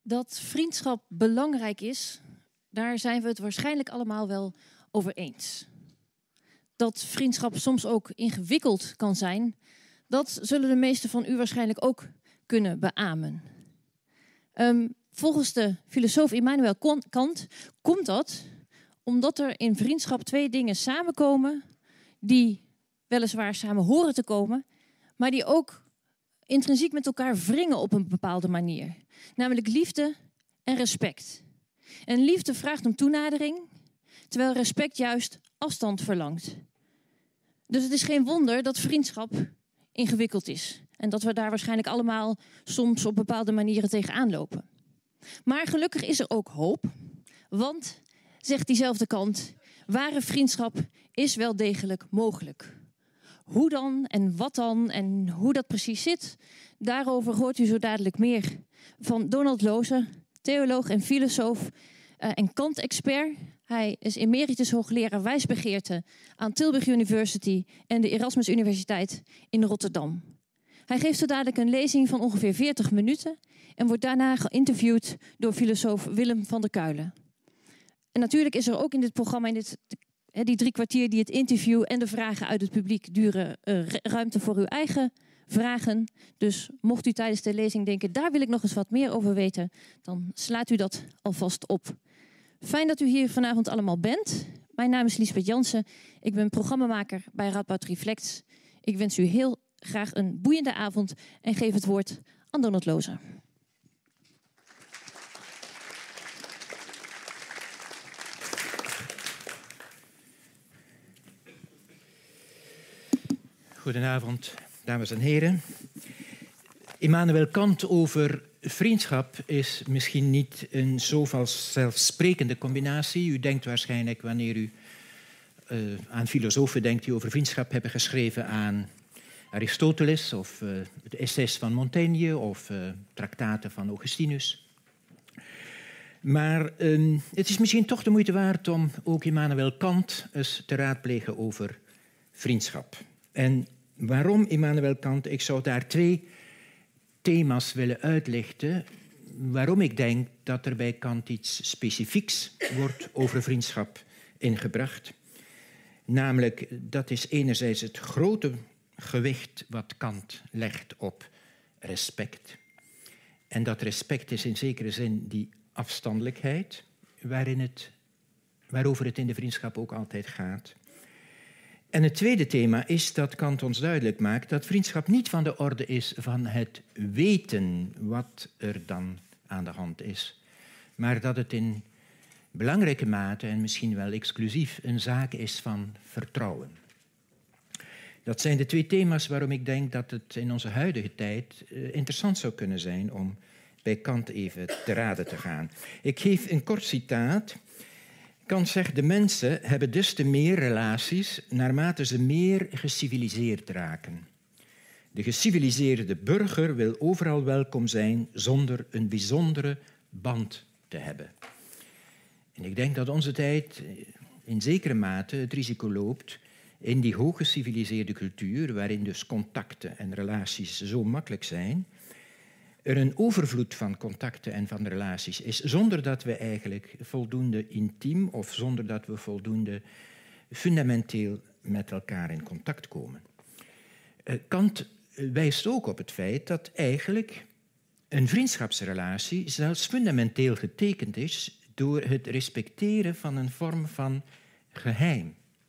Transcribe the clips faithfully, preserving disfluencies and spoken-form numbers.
Dat vriendschap belangrijk is, daar zijn we het waarschijnlijk allemaal wel over eens. Dat vriendschap soms ook ingewikkeld kan zijn, dat zullen de meesten van u waarschijnlijk ook kunnen beamen. Um, volgens de filosoof Immanuel Kant komt dat omdat er in vriendschap twee dingen samenkomen die weliswaar samen horen te komen, maar die ook intrinsiek met elkaar wringen op een bepaalde manier. Namelijk liefde en respect. En liefde vraagt om toenadering, terwijl respect juist afstand verlangt. Dus het is geen wonder dat vriendschap ingewikkeld is. En dat we daar waarschijnlijk allemaal soms op bepaalde manieren tegenaan lopen. Maar gelukkig is er ook hoop. Want, zegt diezelfde Kant, ware vriendschap is wel degelijk mogelijk. Hoe dan en wat dan en hoe dat precies zit, daarover hoort u zo dadelijk meer van Donald Looze, theoloog en filosoof uh, en Kant-expert. Hij is emeritus hoogleraar wijsbegeerte aan Tilburg University en de Erasmus Universiteit in Rotterdam. Hij geeft zo dadelijk een lezing van ongeveer veertig minuten en wordt daarna geïnterviewd door filosoof Willem van der Kuilen. En natuurlijk is er ook in dit programma, in dit, die drie kwartier die het interview en de vragen uit het publiek duren, uh, ruimte voor uw eigen vragen. Dus mocht u tijdens de lezing denken, daar wil ik nog eens wat meer over weten, dan slaat u dat alvast op. Fijn dat u hier vanavond allemaal bent. Mijn naam is Liesbeth Jansen. Ik ben programmamaker bij Radboud Reflects. Ik wens u heel graag een boeiende avond en geef het woord aan Donald Looze. Goedenavond, dames en heren. Immanuel Kant over vriendschap is misschien niet een zo vanzelfsprekende combinatie. U denkt waarschijnlijk, wanneer u uh, aan filosofen denkt die over vriendschap hebben geschreven, aan Aristoteles of uh, de essays van Montaigne of uh, traktaten van Augustinus. Maar um, het is misschien toch de moeite waard om ook Immanuel Kant eens te raadplegen over vriendschap. En waarom Immanuel Kant? Ik zou daar twee thema's willen uitlichten waarom ik denk dat er bij Kant iets specifieks wordt over vriendschap ingebracht. Namelijk, dat is enerzijds het grote gewicht wat Kant legt op respect. En dat respect is in zekere zin die afstandelijkheid waarin het, waarover het in de vriendschap ook altijd gaat. En het tweede thema is dat Kant ons duidelijk maakt dat vriendschap niet van de orde is van het weten wat er dan aan de hand is, maar dat het in belangrijke mate en misschien wel exclusief een zaak is van vertrouwen. Dat zijn de twee thema's waarom ik denk dat het in onze huidige tijd uh, interessant zou kunnen zijn om bij Kant even te raden te gaan. Ik geef een kort citaat. Kant zegt, de mensen hebben dus te meer relaties naarmate ze meer geciviliseerd raken. De geciviliseerde burger wil overal welkom zijn zonder een bijzondere band te hebben. En ik denk dat onze tijd in zekere mate het risico loopt in die hooggeciviliseerde cultuur, waarin dus contacten en relaties zo makkelijk zijn, er een overvloed van contacten en van relaties is, zonder dat we eigenlijk voldoende intiem of zonder dat we voldoende fundamenteel met elkaar in contact komen. Kant wijst ook op het feit dat eigenlijk een vriendschapsrelatie zelfs fundamenteel getekend is door het respecteren van een vorm van geheim.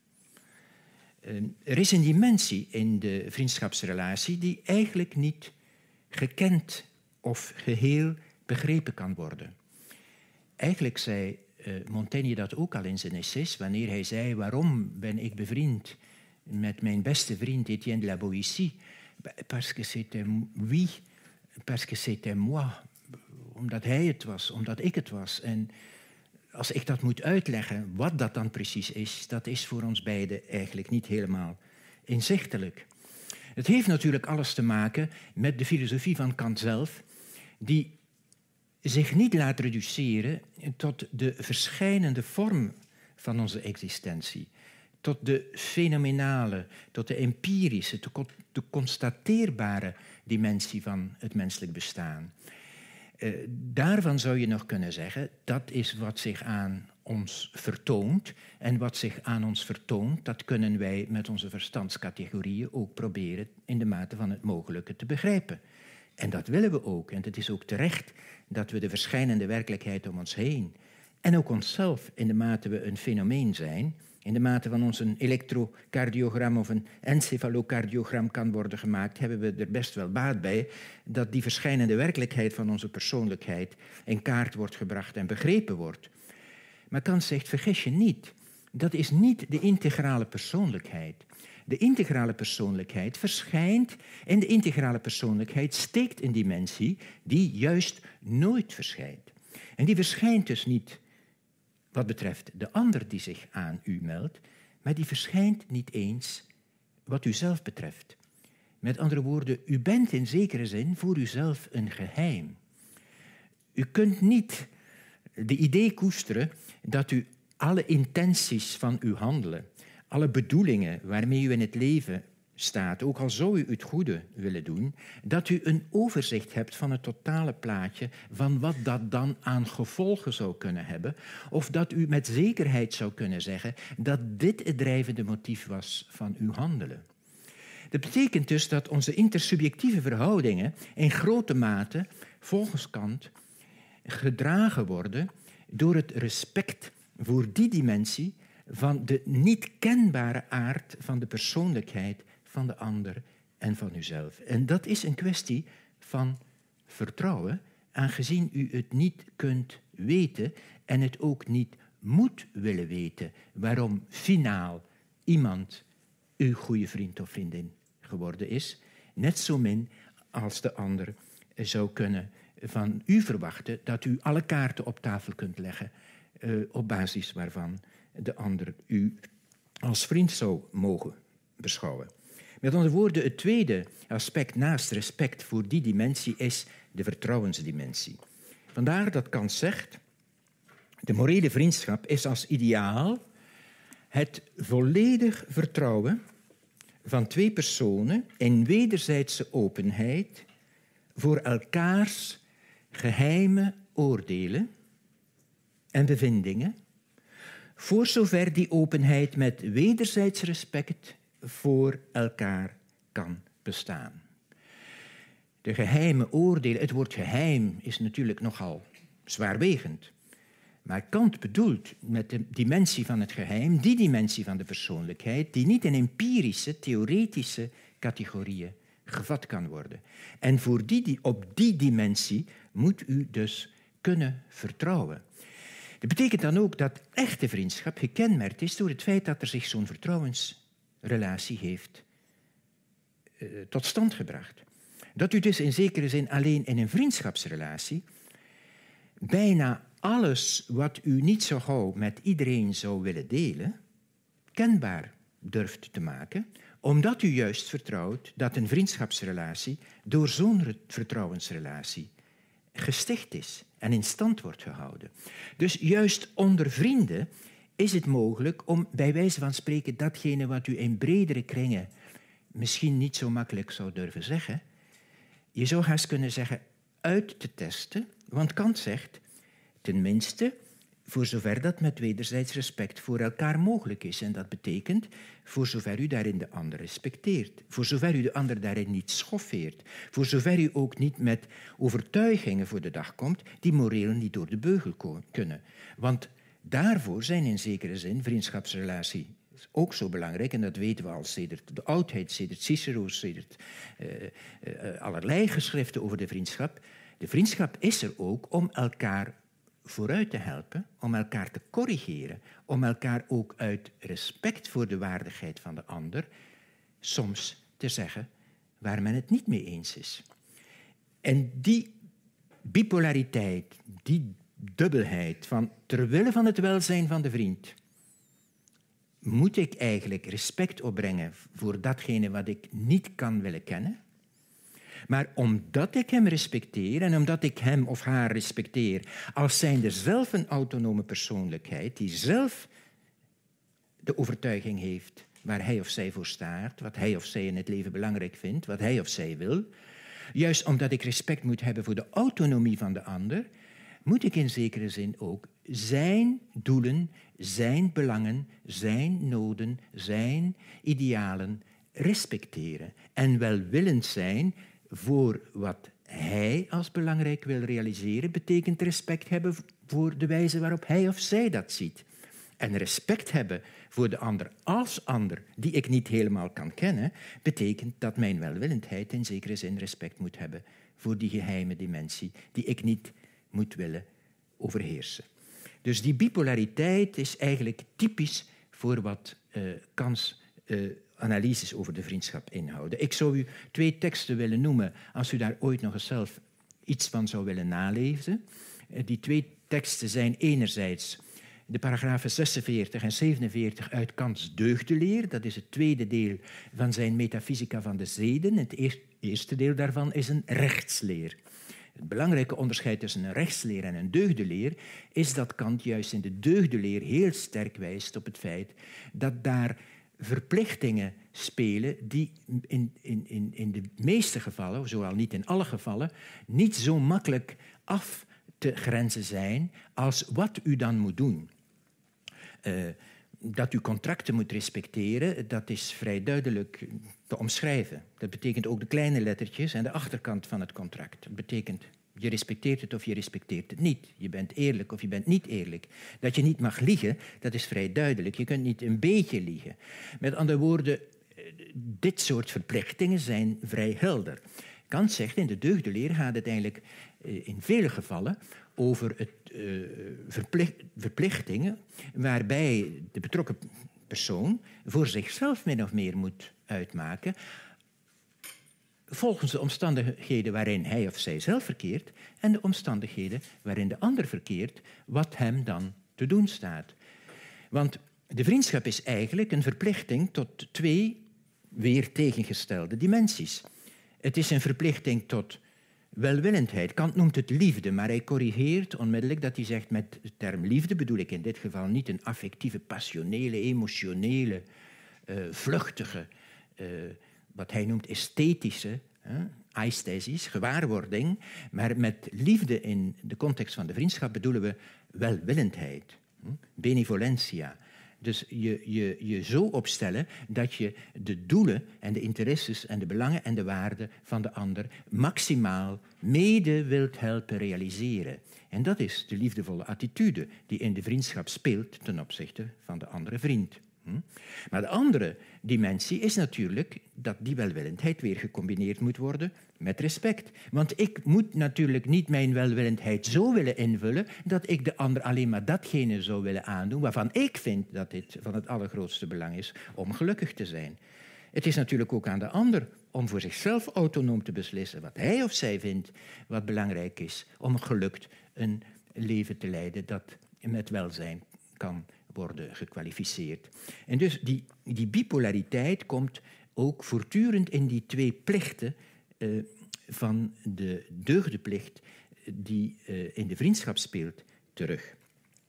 Er is een dimensie in de vriendschapsrelatie die eigenlijk niet gekend of geheel begrepen kan worden. Eigenlijk zei uh, Montaigne dat ook al in zijn essays, wanneer hij zei, waarom ben ik bevriend met mijn beste vriend Étienne de la Boétie? Parce que c'était oui, parce que c'était moi. Omdat hij het was, omdat ik het was. En als ik dat moet uitleggen, wat dat dan precies is, dat is voor ons beiden eigenlijk niet helemaal inzichtelijk. Het heeft natuurlijk alles te maken met de filosofie van Kant zelf, die zich niet laat reduceren tot de verschijnende vorm van onze existentie, tot de fenomenale, tot de empirische, de constateerbare dimensie van het menselijk bestaan. Uh, daarvan zou je nog kunnen zeggen, dat is wat zich aan ons vertoont. En wat zich aan ons vertoont, dat kunnen wij met onze verstandscategorieën ook proberen in de mate van het mogelijke te begrijpen. En dat willen we ook. En het is ook terecht dat we de verschijnende werkelijkheid om ons heen en ook onszelf, in de mate we een fenomeen zijn, in de mate van ons een elektrocardiogram of een encefalocardiogram kan worden gemaakt, hebben we er best wel baat bij dat die verschijnende werkelijkheid van onze persoonlijkheid in kaart wordt gebracht en begrepen wordt. Maar Kant zegt, vergis je niet, dat is niet de integrale persoonlijkheid. De integrale persoonlijkheid verschijnt en de integrale persoonlijkheid steekt een dimensie die juist nooit verschijnt. En die verschijnt dus niet wat betreft de ander die zich aan u meldt, maar die verschijnt niet eens wat u zelf betreft. Met andere woorden, u bent in zekere zin voor uzelf een geheim. U kunt niet de idee koesteren dat u alle intenties van uw handelen, alle bedoelingen waarmee u in het leven staat, ook al zou u het goede willen doen, dat u een overzicht hebt van het totale plaatje van wat dat dan aan gevolgen zou kunnen hebben, of dat u met zekerheid zou kunnen zeggen dat dit het drijvende motief was van uw handelen. Dat betekent dus dat onze intersubjectieve verhoudingen in grote mate, volgens Kant, gedragen worden door het respect voor die dimensie van de niet kenbare aard van de persoonlijkheid van de ander en van uzelf. En dat is een kwestie van vertrouwen, aangezien u het niet kunt weten en het ook niet moet willen weten waarom finaal iemand uw goede vriend of vriendin geworden is, net zo min als de ander zou kunnen van u verwachten dat u alle kaarten op tafel kunt leggen uh, op basis waarvan de ander u als vriend zou mogen beschouwen. Met andere woorden, het tweede aspect naast respect voor die dimensie is de vertrouwensdimensie. Vandaar dat Kant zegt, de morele vriendschap is als ideaal het volledig vertrouwen van twee personen in wederzijdse openheid voor elkaars geheime oordelen en bevindingen, voor zover die openheid met wederzijds respect voor elkaar kan bestaan. De geheime oordelen, het woord geheim is natuurlijk nogal zwaarwegend. Maar Kant bedoelt met de dimensie van het geheim, die dimensie van de persoonlijkheid, die niet in empirische, theoretische categorieën gevat kan worden. En voor die, die, op die dimensie moet u dus kunnen vertrouwen. Dat betekent dan ook dat echte vriendschap gekenmerkt is door het feit dat er zich zo'n vertrouwensrelatie heeft uh, tot stand gebracht. Dat u dus in zekere zin alleen in een vriendschapsrelatie bijna alles wat u niet zo gauw met iedereen zou willen delen, kenbaar durft te maken, omdat u juist vertrouwt dat een vriendschapsrelatie door zo'n vertrouwensrelatie gesticht is en in stand wordt gehouden. Dus juist onder vrienden is het mogelijk om bij wijze van spreken datgene wat u in bredere kringen misschien niet zo makkelijk zou durven zeggen, je zou haast kunnen zeggen uit te testen, want Kant zegt, tenminste, voor zover dat met wederzijds respect voor elkaar mogelijk is. En dat betekent, voor zover u daarin de ander respecteert. Voor zover u de ander daarin niet schoffeert. Voor zover u ook niet met overtuigingen voor de dag komt die moreel niet door de beugel kunnen. Want daarvoor zijn in zekere zin vriendschapsrelaties ook zo belangrijk. En dat weten we al sedert de oudheid, sedert Cicero, sedert uh, uh, allerlei geschriften over de vriendschap. De vriendschap is er ook om elkaar vooruit te helpen, om elkaar te corrigeren, om elkaar ook uit respect voor de waardigheid van de ander soms te zeggen waar men het niet mee eens is. En die bipolariteit, die dubbelheid van terwille van het welzijn van de vriend, moet ik eigenlijk respect opbrengen voor datgene wat ik niet kan willen kennen. Maar omdat ik hem respecteer en omdat ik hem of haar respecteer als zijnde zelf een autonome persoonlijkheid die zelf de overtuiging heeft waar hij of zij voor staat, wat hij of zij in het leven belangrijk vindt, wat hij of zij wil, Juist omdat ik respect moet hebben voor de autonomie van de ander, moet ik in zekere zin ook zijn doelen, zijn belangen, zijn noden, zijn idealen respecteren. En welwillend zijn voor wat hij als belangrijk wil realiseren, betekent respect hebben voor de wijze waarop hij of zij dat ziet. En respect hebben voor de ander als ander, die ik niet helemaal kan kennen, betekent dat mijn welwillendheid in zekere zin respect moet hebben voor die geheime dimensie die ik niet moet willen overheersen. Dus die bipolariteit is eigenlijk typisch voor wat uh, Kants uh, analyses over de vriendschap inhouden. Ik zou u twee teksten willen noemen, als u daar ooit nog eens zelf iets van zou willen nalezen. Uh, die twee teksten zijn enerzijds de paragrafen zesenveertig en zevenenveertig uit Kants deugdeleer. Dat is het tweede deel van zijn Metafysica van de Zeden. Het eerste deel daarvan is een rechtsleer. Het belangrijke onderscheid tussen een rechtsleer en een deugdeleer is dat Kant juist in de deugdeleer heel sterk wijst op het feit dat daar verplichtingen spelen die in, in, in, in de meeste gevallen, zowel niet in alle gevallen, niet zo makkelijk af te grenzen zijn als wat u dan moet doen. Uh, dat u contracten moet respecteren, dat is vrij duidelijk te omschrijven. Dat betekent ook de kleine lettertjes en de achterkant van het contract. Dat betekent, je respecteert het of je respecteert het niet. Je bent eerlijk of je bent niet eerlijk. Dat je niet mag liegen, dat is vrij duidelijk. Je kunt niet een beetje liegen. Met andere woorden, dit soort verplichtingen zijn vrij helder. Kant zegt, in de deugdeleer gaat het eigenlijk in vele gevallen over het, uh, verplicht, verplichtingen waarbij de betrokken persoon voor zichzelf min of meer moet uitmaken, volgens de omstandigheden waarin hij of zij zelf verkeert en de omstandigheden waarin de ander verkeert, wat hem dan te doen staat. Want de vriendschap is eigenlijk een verplichting tot twee weer tegengestelde dimensies. Het is een verplichting tot welwillendheid. Kant noemt het liefde, maar hij corrigeert onmiddellijk dat hij zegt, met de term liefde bedoel ik in dit geval niet een affectieve, passionele, emotionele, uh, vluchtige, uh, wat hij noemt esthetische, uh, aesthesis, gewaarwording, maar met liefde in de context van de vriendschap bedoelen we welwillendheid, uh, benevolentia. Dus je, je, je zo opstellen dat je de doelen en de interesses en de belangen en de waarden van de ander maximaal mede wilt helpen realiseren. En dat is de liefdevolle attitude die in de vriendschap speelt ten opzichte van de andere vriend. Maar de andere dimensie is natuurlijk dat die welwillendheid weer gecombineerd moet worden met respect. Want ik moet natuurlijk niet mijn welwillendheid zo willen invullen dat ik de ander alleen maar datgene zou willen aandoen waarvan ik vind dat dit van het allergrootste belang is om gelukkig te zijn. Het is natuurlijk ook aan de ander om voor zichzelf autonoom te beslissen wat hij of zij vindt wat belangrijk is om gelukt een leven te leiden dat met welzijn kan worden gekwalificeerd. En dus die, die bipolariteit komt ook voortdurend in die twee plichten uh, van de deugdeplicht die uh, in de vriendschap speelt terug.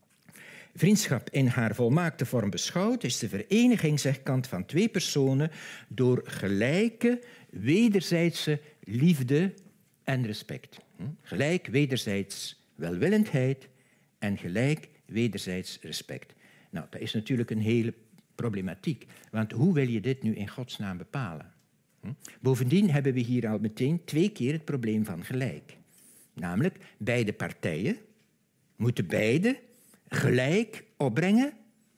Vriendschap in haar volmaakte vorm beschouwd is de vereniging, zegt Kant, van twee personen door gelijke wederzijdse liefde en respect. Hm? Gelijk wederzijds welwillendheid en gelijk wederzijds respect. Nou, dat is natuurlijk een hele problematiek. Want hoe wil je dit nu in godsnaam bepalen? Hm? Bovendien hebben we hier al meteen twee keer het probleem van gelijk. Namelijk, beide partijen moeten beide gelijk opbrengen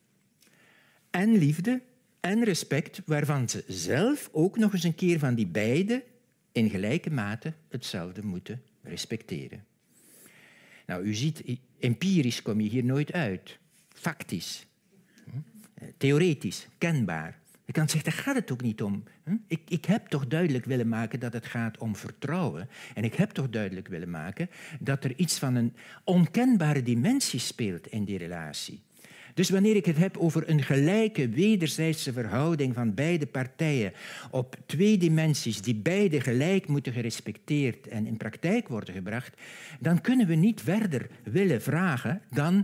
en liefde en respect, waarvan ze zelf ook nog eens een keer van die beide in gelijke mate hetzelfde moeten respecteren. Nou, u ziet, empirisch kom je hier nooit uit. Factisch, theoretisch, kenbaar. Je kan zeggen, daar gaat het ook niet om. Ik, ik heb toch duidelijk willen maken dat het gaat om vertrouwen. En ik heb toch duidelijk willen maken dat er iets van een onkenbare dimensie speelt in die relatie. Dus wanneer ik het heb over een gelijke wederzijdse verhouding van beide partijen op twee dimensies die beide gelijk moeten gerespecteerd en in praktijk worden gebracht, dan kunnen we niet verder willen vragen dan: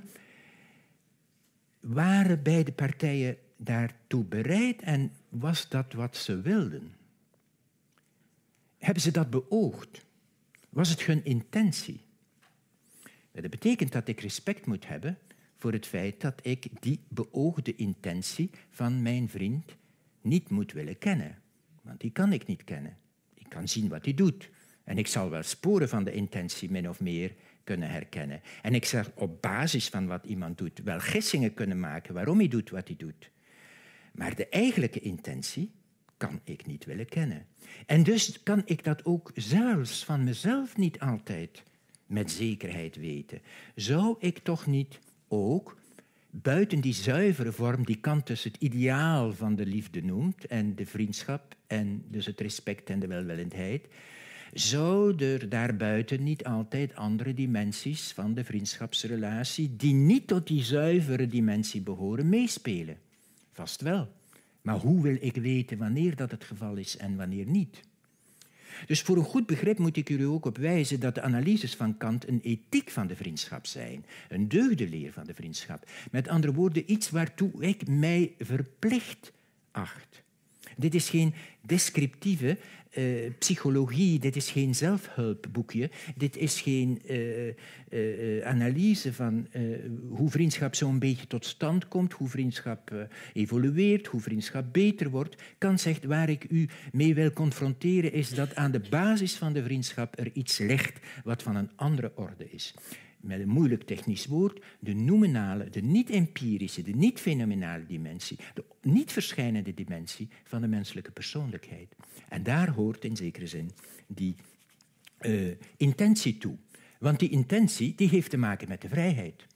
waren beide partijen daartoe bereid en was dat wat ze wilden? Hebben ze dat beoogd? Was het hun intentie? Dat betekent dat ik respect moet hebben voor het feit dat ik die beoogde intentie van mijn vriend niet moet willen kennen. Want die kan ik niet kennen. Ik kan zien wat hij doet. En ik zal wel sporen van de intentie min of meer kunnen herkennen. En ik zal op basis van wat iemand doet wel gissingen kunnen maken waarom hij doet wat hij doet. Maar de eigenlijke intentie kan ik niet willen kennen. En dus kan ik dat ook zelfs van mezelf niet altijd met zekerheid weten. Zou ik toch niet ook buiten die zuivere vorm die Kant dus het ideaal van de liefde noemt en de vriendschap en dus het respect en de welwillendheid, zou er daarbuiten niet altijd andere dimensies van de vriendschapsrelatie die niet tot die zuivere dimensie behoren meespelen? Vast wel. Maar hoe wil ik weten wanneer dat het geval is en wanneer niet? Dus voor een goed begrip moet ik u ook op wijzen dat de analyses van Kant een ethiek van de vriendschap zijn. Een deugdeleer van de vriendschap. Met andere woorden, iets waartoe ik mij verplicht acht. Dit is geen descriptieve uh, psychologie, dit is geen zelfhulpboekje, dit is geen uh, uh, analyse van uh, hoe vriendschap zo'n beetje tot stand komt, hoe vriendschap uh, evolueert, hoe vriendschap beter wordt. Kant zegt, waar ik u mee wil confronteren is dat aan de basis van de vriendschap er iets ligt wat van een andere orde is. Met een moeilijk technisch woord, de nominale, de niet-empirische, de niet-fenomenale dimensie, de niet-verschijnende dimensie van de menselijke persoonlijkheid. En daar hoort in zekere zin die uh, intentie toe. Want die intentie die heeft te maken met de vrijheid.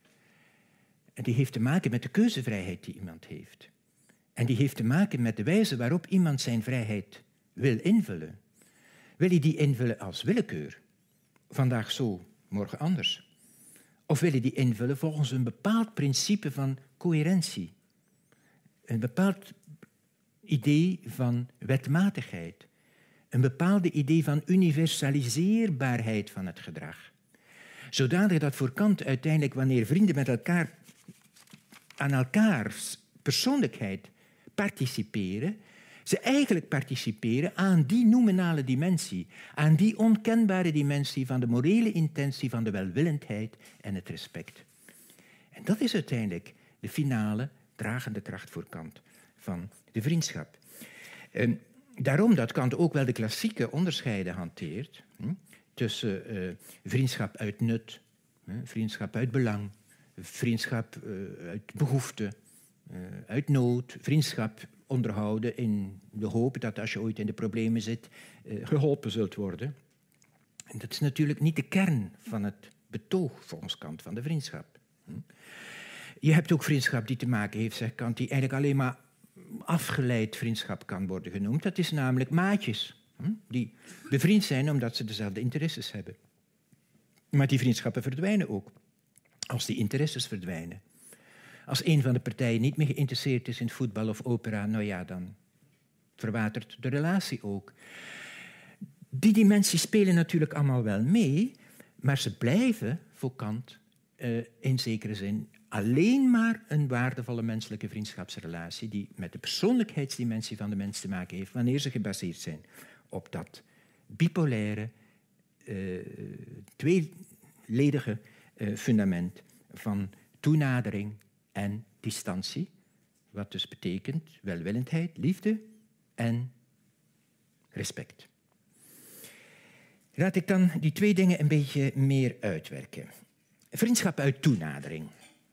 En die heeft te maken met de keuzevrijheid die iemand heeft. En die heeft te maken met de wijze waarop iemand zijn vrijheid wil invullen. Wil hij die invullen als willekeur? Vandaag zo, morgen anders. Of wil je die invullen volgens een bepaald principe van coherentie? Een bepaald idee van wetmatigheid. Een bepaald idee van universaliseerbaarheid van het gedrag. Zodanig dat voor Kant uiteindelijk, wanneer vrienden met elkaar aan elkaars persoonlijkheid participeren, ze eigenlijk participeren aan die nominale dimensie, aan die onkenbare dimensie van de morele intentie, van de welwillendheid en het respect. En dat is uiteindelijk de finale dragende kracht voor Kant van de vriendschap. En daarom dat Kant ook wel de klassieke onderscheiden hanteert hm, tussen uh, vriendschap uit nut, hm, vriendschap uit belang, vriendschap uh, uit behoefte, uh, uit nood, vriendschap onderhouden in de hoop dat als je ooit in de problemen zit, uh, geholpen zult worden. En dat is natuurlijk niet de kern van het betoog volgens Kant van de vriendschap. Hm. Je hebt ook vriendschap die te maken heeft, zegt Kant, die eigenlijk alleen maar afgeleid vriendschap kan worden genoemd. Dat is namelijk maatjes, hm, die bevriend zijn omdat ze dezelfde interesses hebben. Maar die vriendschappen verdwijnen ook als die interesses verdwijnen. Als een van de partijen niet meer geïnteresseerd is in voetbal of opera, nou ja, dan verwatert de relatie ook. Die dimensies spelen natuurlijk allemaal wel mee, maar ze blijven voor Kant uh, in zekere zin alleen maar een waardevolle menselijke vriendschapsrelatie die met de persoonlijkheidsdimensie van de mens te maken heeft wanneer ze gebaseerd zijn op dat bipolaire, uh, tweeledige uh, fundament van toenadering en distantie, wat dus betekent welwillendheid, liefde en respect. Laat ik dan die twee dingen een beetje meer uitwerken. Vriendschap uit toenadering.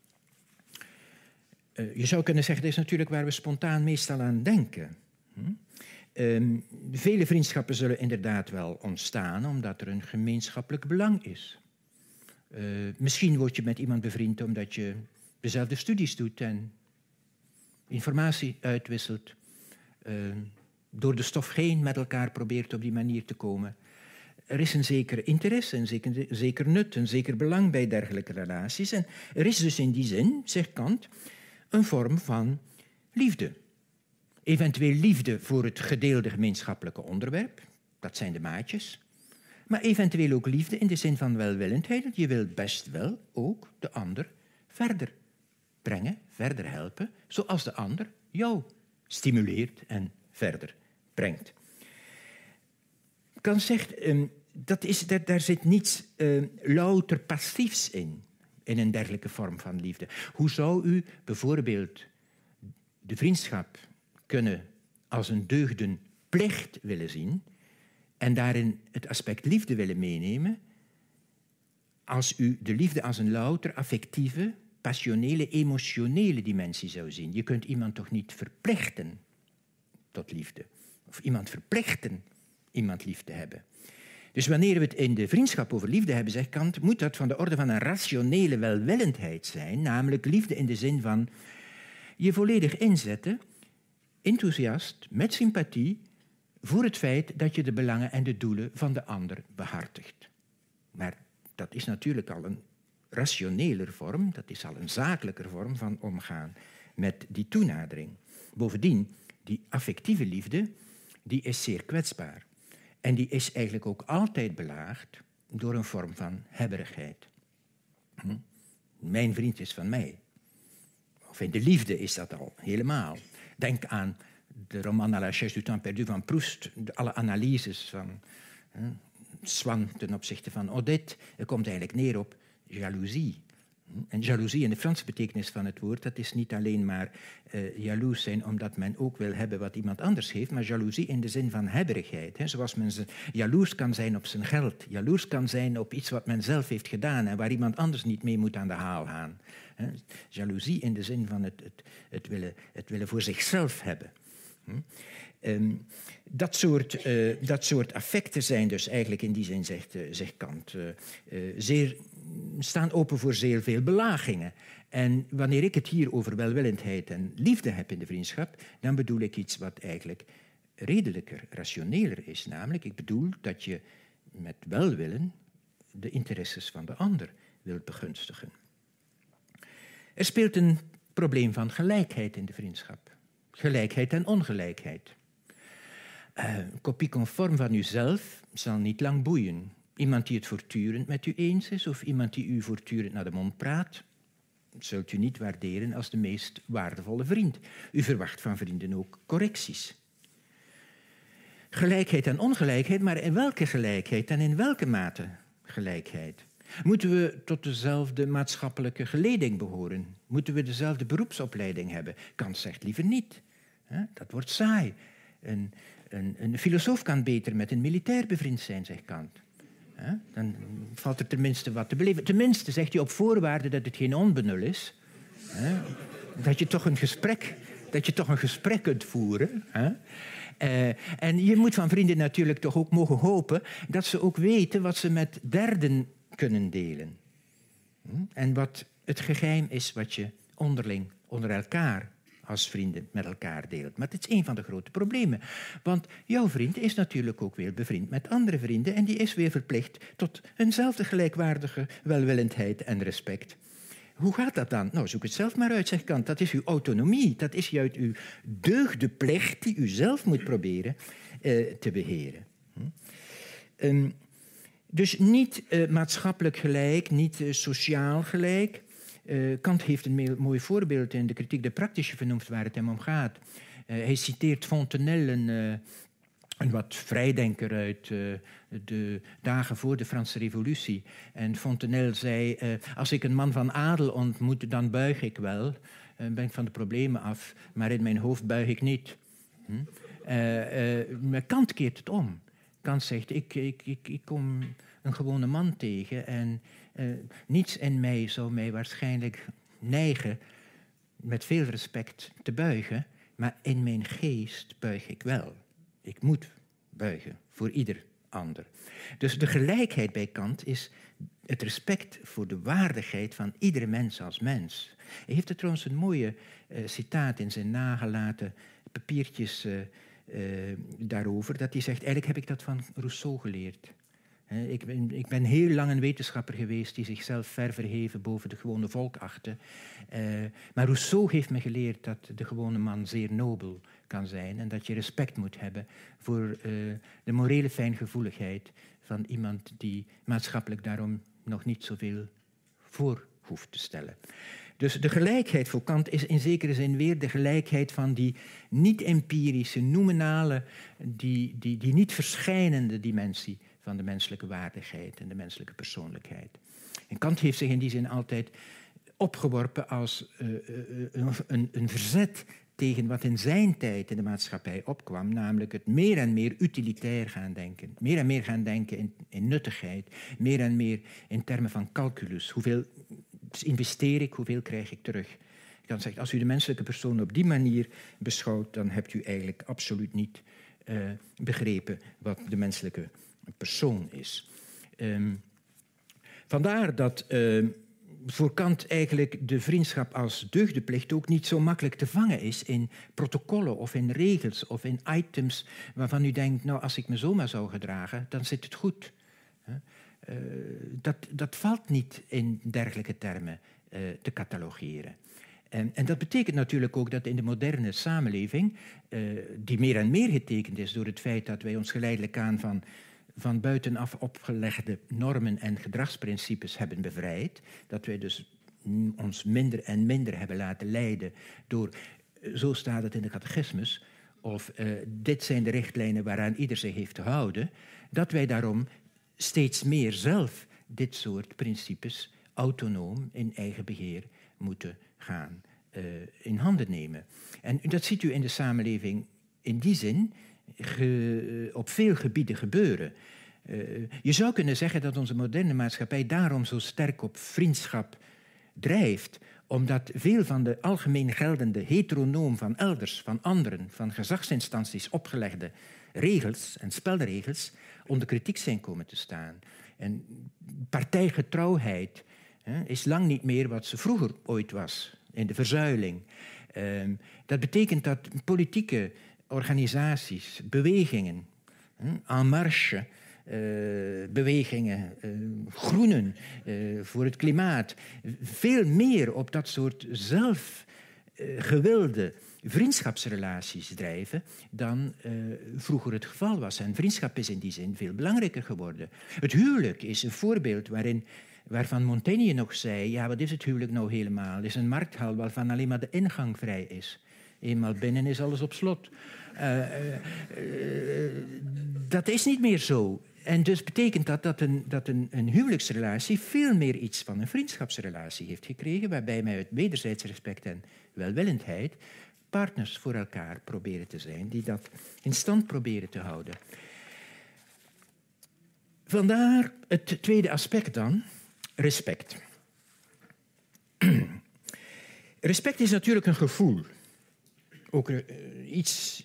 Uh, je zou kunnen zeggen, dat is natuurlijk waar we spontaan meestal aan denken. Hm? Um, vele vriendschappen zullen inderdaad wel ontstaan omdat er een gemeenschappelijk belang is. Uh, misschien word je met iemand bevriend omdat je dezelfde studies doet en informatie uitwisselt. Uh, door de stof heen met elkaar probeert op die manier te komen. Er is een zeker interesse, een zeker, zeker nut, een zeker belang bij dergelijke relaties. En er is dus in die zin, zegt Kant, een vorm van liefde. Eventueel liefde voor het gedeelde gemeenschappelijke onderwerp, dat zijn de maatjes. Maar eventueel ook liefde in de zin van welwillendheid. Je wilt best wel ook de ander verder brengen, verder helpen, zoals de ander jou stimuleert en verder brengt. Kant zegt, um, dat is, dat, daar zit niets uh, louter passiefs in, in een dergelijke vorm van liefde. Hoe zou u bijvoorbeeld de vriendschap kunnen als een deugdenplicht willen zien en daarin het aspect liefde willen meenemen, als u de liefde als een louter affectieve, passionele, emotionele dimensie zou zien? Je kunt iemand toch niet verplichten tot liefde? Of iemand verplichten iemand lief te hebben? Dus wanneer we het in de vriendschap over liefde hebben, zegt Kant, moet dat van de orde van een rationele welwillendheid zijn, namelijk liefde in de zin van je volledig inzetten, enthousiast, met sympathie, voor het feit dat je de belangen en de doelen van de ander behartigt. Maar dat is natuurlijk al een rationeler vorm, dat is al een zakelijker vorm van omgaan met die toenadering. Bovendien, die affectieve liefde, die is zeer kwetsbaar. En die is eigenlijk ook altijd belaagd door een vorm van hebberigheid. Hm? Mijn vriend is van mij. Of in de liefde is dat al, helemaal. Denk aan de roman à la chaise du temps perdu van Proust, de, alle analyses van hm, Swann ten opzichte van Odette. Het komt eigenlijk neer op jaloezie. En jaloezie in de Franse betekenis van het woord, dat is niet alleen maar uh, jaloers zijn omdat men ook wil hebben wat iemand anders heeft, maar jaloezie in de zin van hebberigheid. Hè. Zoals men jaloers kan zijn op zijn geld, jaloers kan zijn op iets wat men zelf heeft gedaan en waar iemand anders niet mee moet aan de haal gaan. Hè. Jaloezie in de zin van het, het, het, willen, het willen voor zichzelf hebben. Hm. Um, dat, soort, uh, dat soort affecten zijn dus eigenlijk in die zin, zegt, uh, zegt Kant, uh, uh, zeer, staan open voor zeer veel belagingen. En wanneer ik het hier over welwillendheid en liefde heb in de vriendschap, dan bedoel ik iets wat eigenlijk redelijker, rationeler is. Namelijk, ik bedoel dat je met welwillen de interesses van de ander wilt begunstigen. Er speelt een probleem van gelijkheid in de vriendschap. Gelijkheid en ongelijkheid. Uh, een kopie conform van uzelf zal niet lang boeien. Iemand die het voortdurend met u eens is of iemand die u voortdurend naar de mond praat, zult u niet waarderen als de meest waardevolle vriend. U verwacht van vrienden ook correcties. Gelijkheid en ongelijkheid, maar in welke gelijkheid en in welke mate gelijkheid? Moeten we tot dezelfde maatschappelijke geleding behoren? Moeten we dezelfde beroepsopleiding hebben? Kant zegt liever niet. Dat wordt saai. Een, een, een filosoof kan beter met een militair bevriend zijn, zegt Kant. Dan valt er tenminste wat te beleven. Tenminste, zegt hij, op voorwaarde dat het geen onbenul is. Dat je toch een gesprek, dat je toch een gesprek kunt voeren. Uh, en je moet van vrienden natuurlijk toch ook mogen hopen dat ze ook weten wat ze met derden kunnen delen. En wat het geheim is wat je onderling, onder elkaar, als vrienden met elkaar deelt. Maar het is een van de grote problemen. Want jouw vriend is natuurlijk ook weer bevriend met andere vrienden en die is weer verplicht tot eenzelfde gelijkwaardige welwillendheid en respect. Hoe gaat dat dan? Nou, zoek het zelf maar uit, zegt Kant. Dat is uw autonomie. Dat is juist uw deugdeplicht die u zelf moet proberen uh, te beheren. Hm? Um, dus niet uh, maatschappelijk gelijk, niet uh, sociaal gelijk. Uh, Kant heeft een mooi voorbeeld in de kritiek de praktische vernoemd waar het hem om gaat. Uh, hij citeert Fontenelle, een, uh, een wat vrijdenker uit uh, de dagen voor de Franse Revolutie. En Fontenelle zei, uh, als ik een man van adel ontmoet, dan buig ik wel. Uh, ben ik van de problemen af, maar in mijn hoofd buig ik niet. Hm? Uh, uh, maar Kant keert het om. Kant zegt, ik, ik, ik, ik kom een gewone man tegen en uh, niets in mij zou mij waarschijnlijk neigen met veel respect te buigen, maar in mijn geest buig ik wel. Ik moet buigen voor ieder ander. Dus de gelijkheid bij Kant is het respect voor de waardigheid van iedere mens als mens. Hij heeft er trouwens een mooie uh, citaat in zijn nagelaten papiertjes uh, uh, daarover, dat hij zegt, eigenlijk heb ik dat van Rousseau geleerd. He, ik, ben, ik ben heel lang een wetenschapper geweest die zichzelf ver verheven boven de gewone volk achtte. Uh, maar Rousseau heeft me geleerd dat de gewone man zeer nobel kan zijn en dat je respect moet hebben voor uh, de morele fijngevoeligheid van iemand die maatschappelijk daarom nog niet zoveel voor hoeft te stellen. Dus de gelijkheid voor Kant is in zekere zin weer de gelijkheid van die niet-empirische, nominale, die, die, die niet verschijnende dimensie van de menselijke waardigheid en de menselijke persoonlijkheid. En Kant heeft zich in die zin altijd opgeworpen als uh, uh, een, een verzet tegen wat in zijn tijd in de maatschappij opkwam, namelijk het meer en meer utilitair gaan denken. Meer en meer gaan denken in, in nuttigheid, meer en meer in termen van calculus. Hoeveel investeer ik, hoeveel krijg ik terug? Ik kan zeggen, als u de menselijke persoon op die manier beschouwt, dan hebt u eigenlijk absoluut niet uh, begrepen wat de menselijke persoon is. Um, vandaar dat uh, voor Kant eigenlijk de vriendschap als deugdenplicht ook niet zo makkelijk te vangen is in protocollen of in regels of in items waarvan u denkt, nou, als ik me zomaar zou gedragen, dan zit het goed. Uh, dat, dat valt niet in dergelijke termen uh, te catalogeren. En, en dat betekent natuurlijk ook dat in de moderne samenleving, uh, die meer en meer getekend is door het feit dat wij ons geleidelijk aan van van buitenaf opgelegde normen en gedragsprincipes hebben bevrijd, dat wij dus ons minder en minder hebben laten leiden door, zo staat het in de catechismus, of uh, dit zijn de richtlijnen waaraan ieder zich heeft te houden, dat wij daarom steeds meer zelf dit soort principes autonoom in eigen beheer moeten gaan uh, in handen nemen. En dat ziet u in de samenleving in die zin Ge, op veel gebieden gebeuren. Uh, je zou kunnen zeggen dat onze moderne maatschappij daarom zo sterk op vriendschap drijft, omdat veel van de algemeen geldende, heteronoom van elders, van anderen, van gezagsinstanties opgelegde regels en spelregels onder kritiek zijn komen te staan. En partijgetrouwheid hè, is lang niet meer wat ze vroeger ooit was, in de verzuiling. Uh, dat betekent dat politieke organisaties, bewegingen, en marche, uh, bewegingen, uh, groenen, uh, voor het klimaat, veel meer op dat soort zelfgewilde uh, vriendschapsrelaties drijven dan uh, vroeger het geval was. En vriendschap is in die zin veel belangrijker geworden. Het huwelijk is een voorbeeld waarin, waarvan Montaigne nog zei, ja, wat is het huwelijk nou helemaal? Het is een markthal waarvan alleen maar de ingang vrij is. Eenmaal binnen is alles op slot. Uh, uh, uh, dat is niet meer zo. En dus betekent dat dat, een, dat een, een huwelijksrelatie veel meer iets van een vriendschapsrelatie heeft gekregen, waarbij wij uit wederzijds respect en welwillendheid partners voor elkaar proberen te zijn, die dat in stand proberen te houden. Vandaar het tweede aspect dan, respect. Respect is natuurlijk een gevoel. Ook uh, iets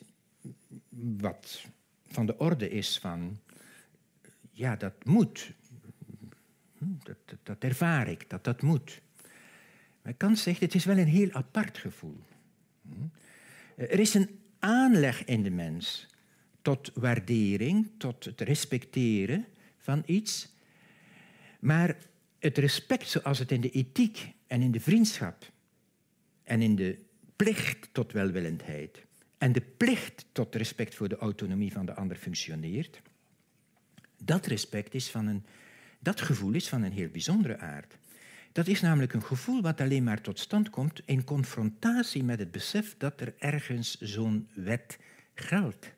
wat van de orde is van, ja, dat moet. Dat, dat, dat ervaar ik, dat dat moet. Maar Kant zegt, het is wel een heel apart gevoel. Er is een aanleg in de mens tot waardering, tot het respecteren van iets. Maar het respect zoals het in de ethiek en in de vriendschap en in de plicht tot welwillendheid en de plicht tot respect voor de autonomie van de ander functioneert, dat respect is van een, dat gevoel is van een heel bijzondere aard. Dat is namelijk een gevoel wat alleen maar tot stand komt in confrontatie met het besef dat er ergens zo'n wet geldt.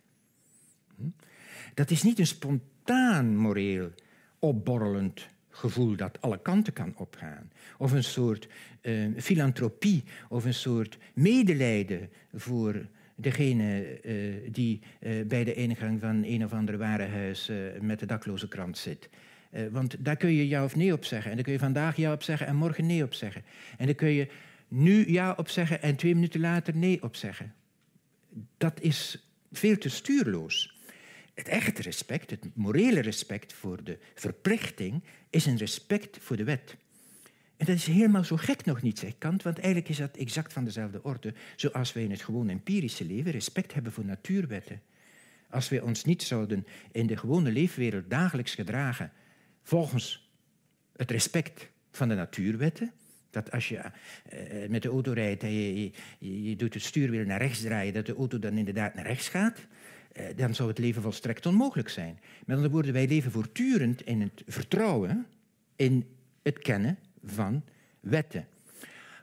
Dat is niet een spontaan moreel opborrelend gevoel dat alle kanten kan opgaan. Of een soort uh, filantropie of een soort medelijden voor degene uh, die uh, bij de ingang van een of ander warenhuis uh, met de dakloze krant zit. Uh, want daar kun je ja of nee op zeggen. En daar kun je vandaag ja op zeggen en morgen nee op zeggen. En daar kun je nu ja op zeggen en twee minuten later nee op zeggen. Dat is veel te stuurloos. Het echte respect, het morele respect voor de verplichting, is een respect voor de wet. En dat is helemaal zo gek nog niet, zegt Kant, want eigenlijk is dat exact van dezelfde orde, zoals wij in het gewone empirische leven respect hebben voor natuurwetten. Als wij ons niet zouden in de gewone leefwereld dagelijks gedragen volgens het respect van de natuurwetten, dat als je uh, met de auto rijdt en je, je, je doet het stuurwiel naar rechts draaien, dat de auto dan inderdaad naar rechts gaat, uh, dan zou het leven volstrekt onmogelijk zijn. Met andere woorden, wij leven voortdurend in het vertrouwen, in het kennen van wetten.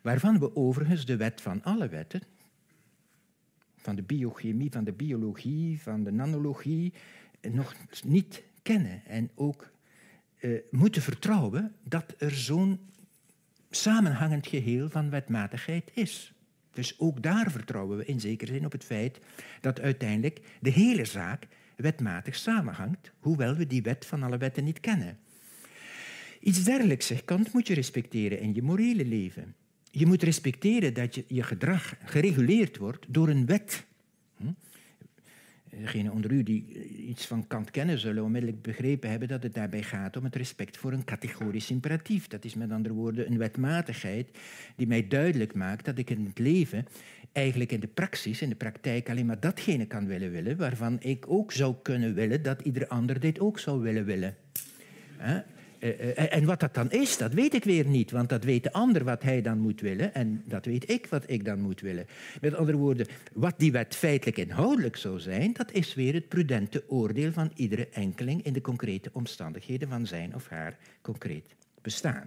waarvan we overigens de wet van alle wetten, van de biochemie, van de biologie, van de nanologie, nog niet kennen. En ook uh, moeten vertrouwen dat er zo'n samenhangend geheel van wetmatigheid is. Dus ook daar vertrouwen we in zekere zin op het feit dat uiteindelijk de hele zaak wetmatig samenhangt, hoewel we die wet van alle wetten niet kennen. Iets dergelijks, zegt Kant, moet je respecteren in je morele leven. Je moet respecteren dat je, je gedrag gereguleerd wordt door een wet. Hm? Degenen onder u die iets van Kant kennen, zullen onmiddellijk begrepen hebben dat het daarbij gaat om het respect voor een categorisch imperatief. Dat is met andere woorden een wetmatigheid die mij duidelijk maakt dat ik in het leven eigenlijk in de praxis, in de praktijk, alleen maar datgene kan willen willen waarvan ik ook zou kunnen willen dat ieder ander dit ook zou willen willen. Huh? Uh, en wat dat dan is, dat weet ik weer niet, want dat weet de ander wat hij dan moet willen en dat weet ik wat ik dan moet willen. Met andere woorden, wat die wet feitelijk inhoudelijk zou zijn, dat is weer het prudente oordeel van iedere enkeling in de concrete omstandigheden van zijn of haar concreet bestaan.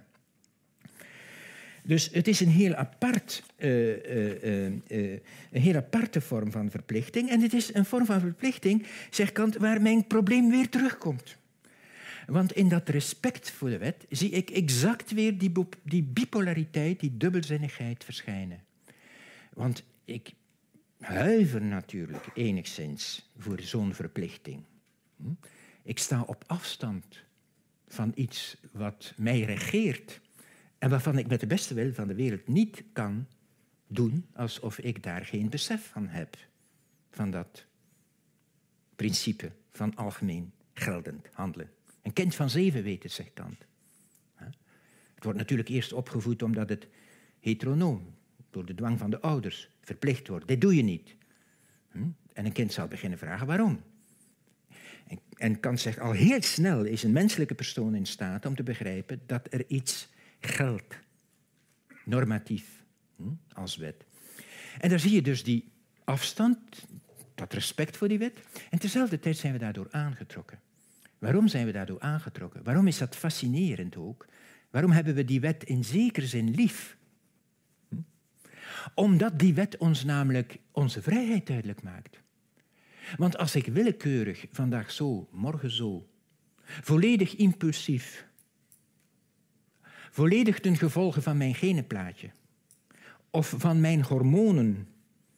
Dus het is een heel, apart, uh, uh, uh, uh, een heel aparte vorm van verplichting en het is een vorm van verplichting, zegt Kant, waar mijn probleem weer terugkomt. Want in dat respect voor de wet zie ik exact weer die, die bipolariteit, die dubbelzinnigheid verschijnen. Want ik huiver natuurlijk enigszins voor zo'n verplichting. Ik sta op afstand van iets wat mij regeert en waarvan ik met de beste wil van de wereld niet kan doen alsof ik daar geen besef van heb. Van dat principe van algemeen geldend handelen. Een kind van zeven weet het, zegt Kant. Het wordt natuurlijk eerst opgevoed omdat het heteronoom, door de dwang van de ouders, verplicht wordt. Dit doe je niet. En een kind zal beginnen vragen waarom. En Kant zegt al heel snel is een menselijke persoon in staat om te begrijpen dat er iets geldt. Normatief, als wet. En daar zie je dus die afstand, dat respect voor die wet. En tezelfde tijd zijn we daardoor aangetrokken. Waarom zijn we daardoor aangetrokken? Waarom is dat fascinerend ook? Waarom hebben we die wet in zekere zin lief? Hm? Omdat die wet ons namelijk onze vrijheid duidelijk maakt. Want als ik willekeurig, vandaag zo, morgen zo, volledig impulsief, volledig ten gevolge van mijn genenplaatje of van mijn hormonen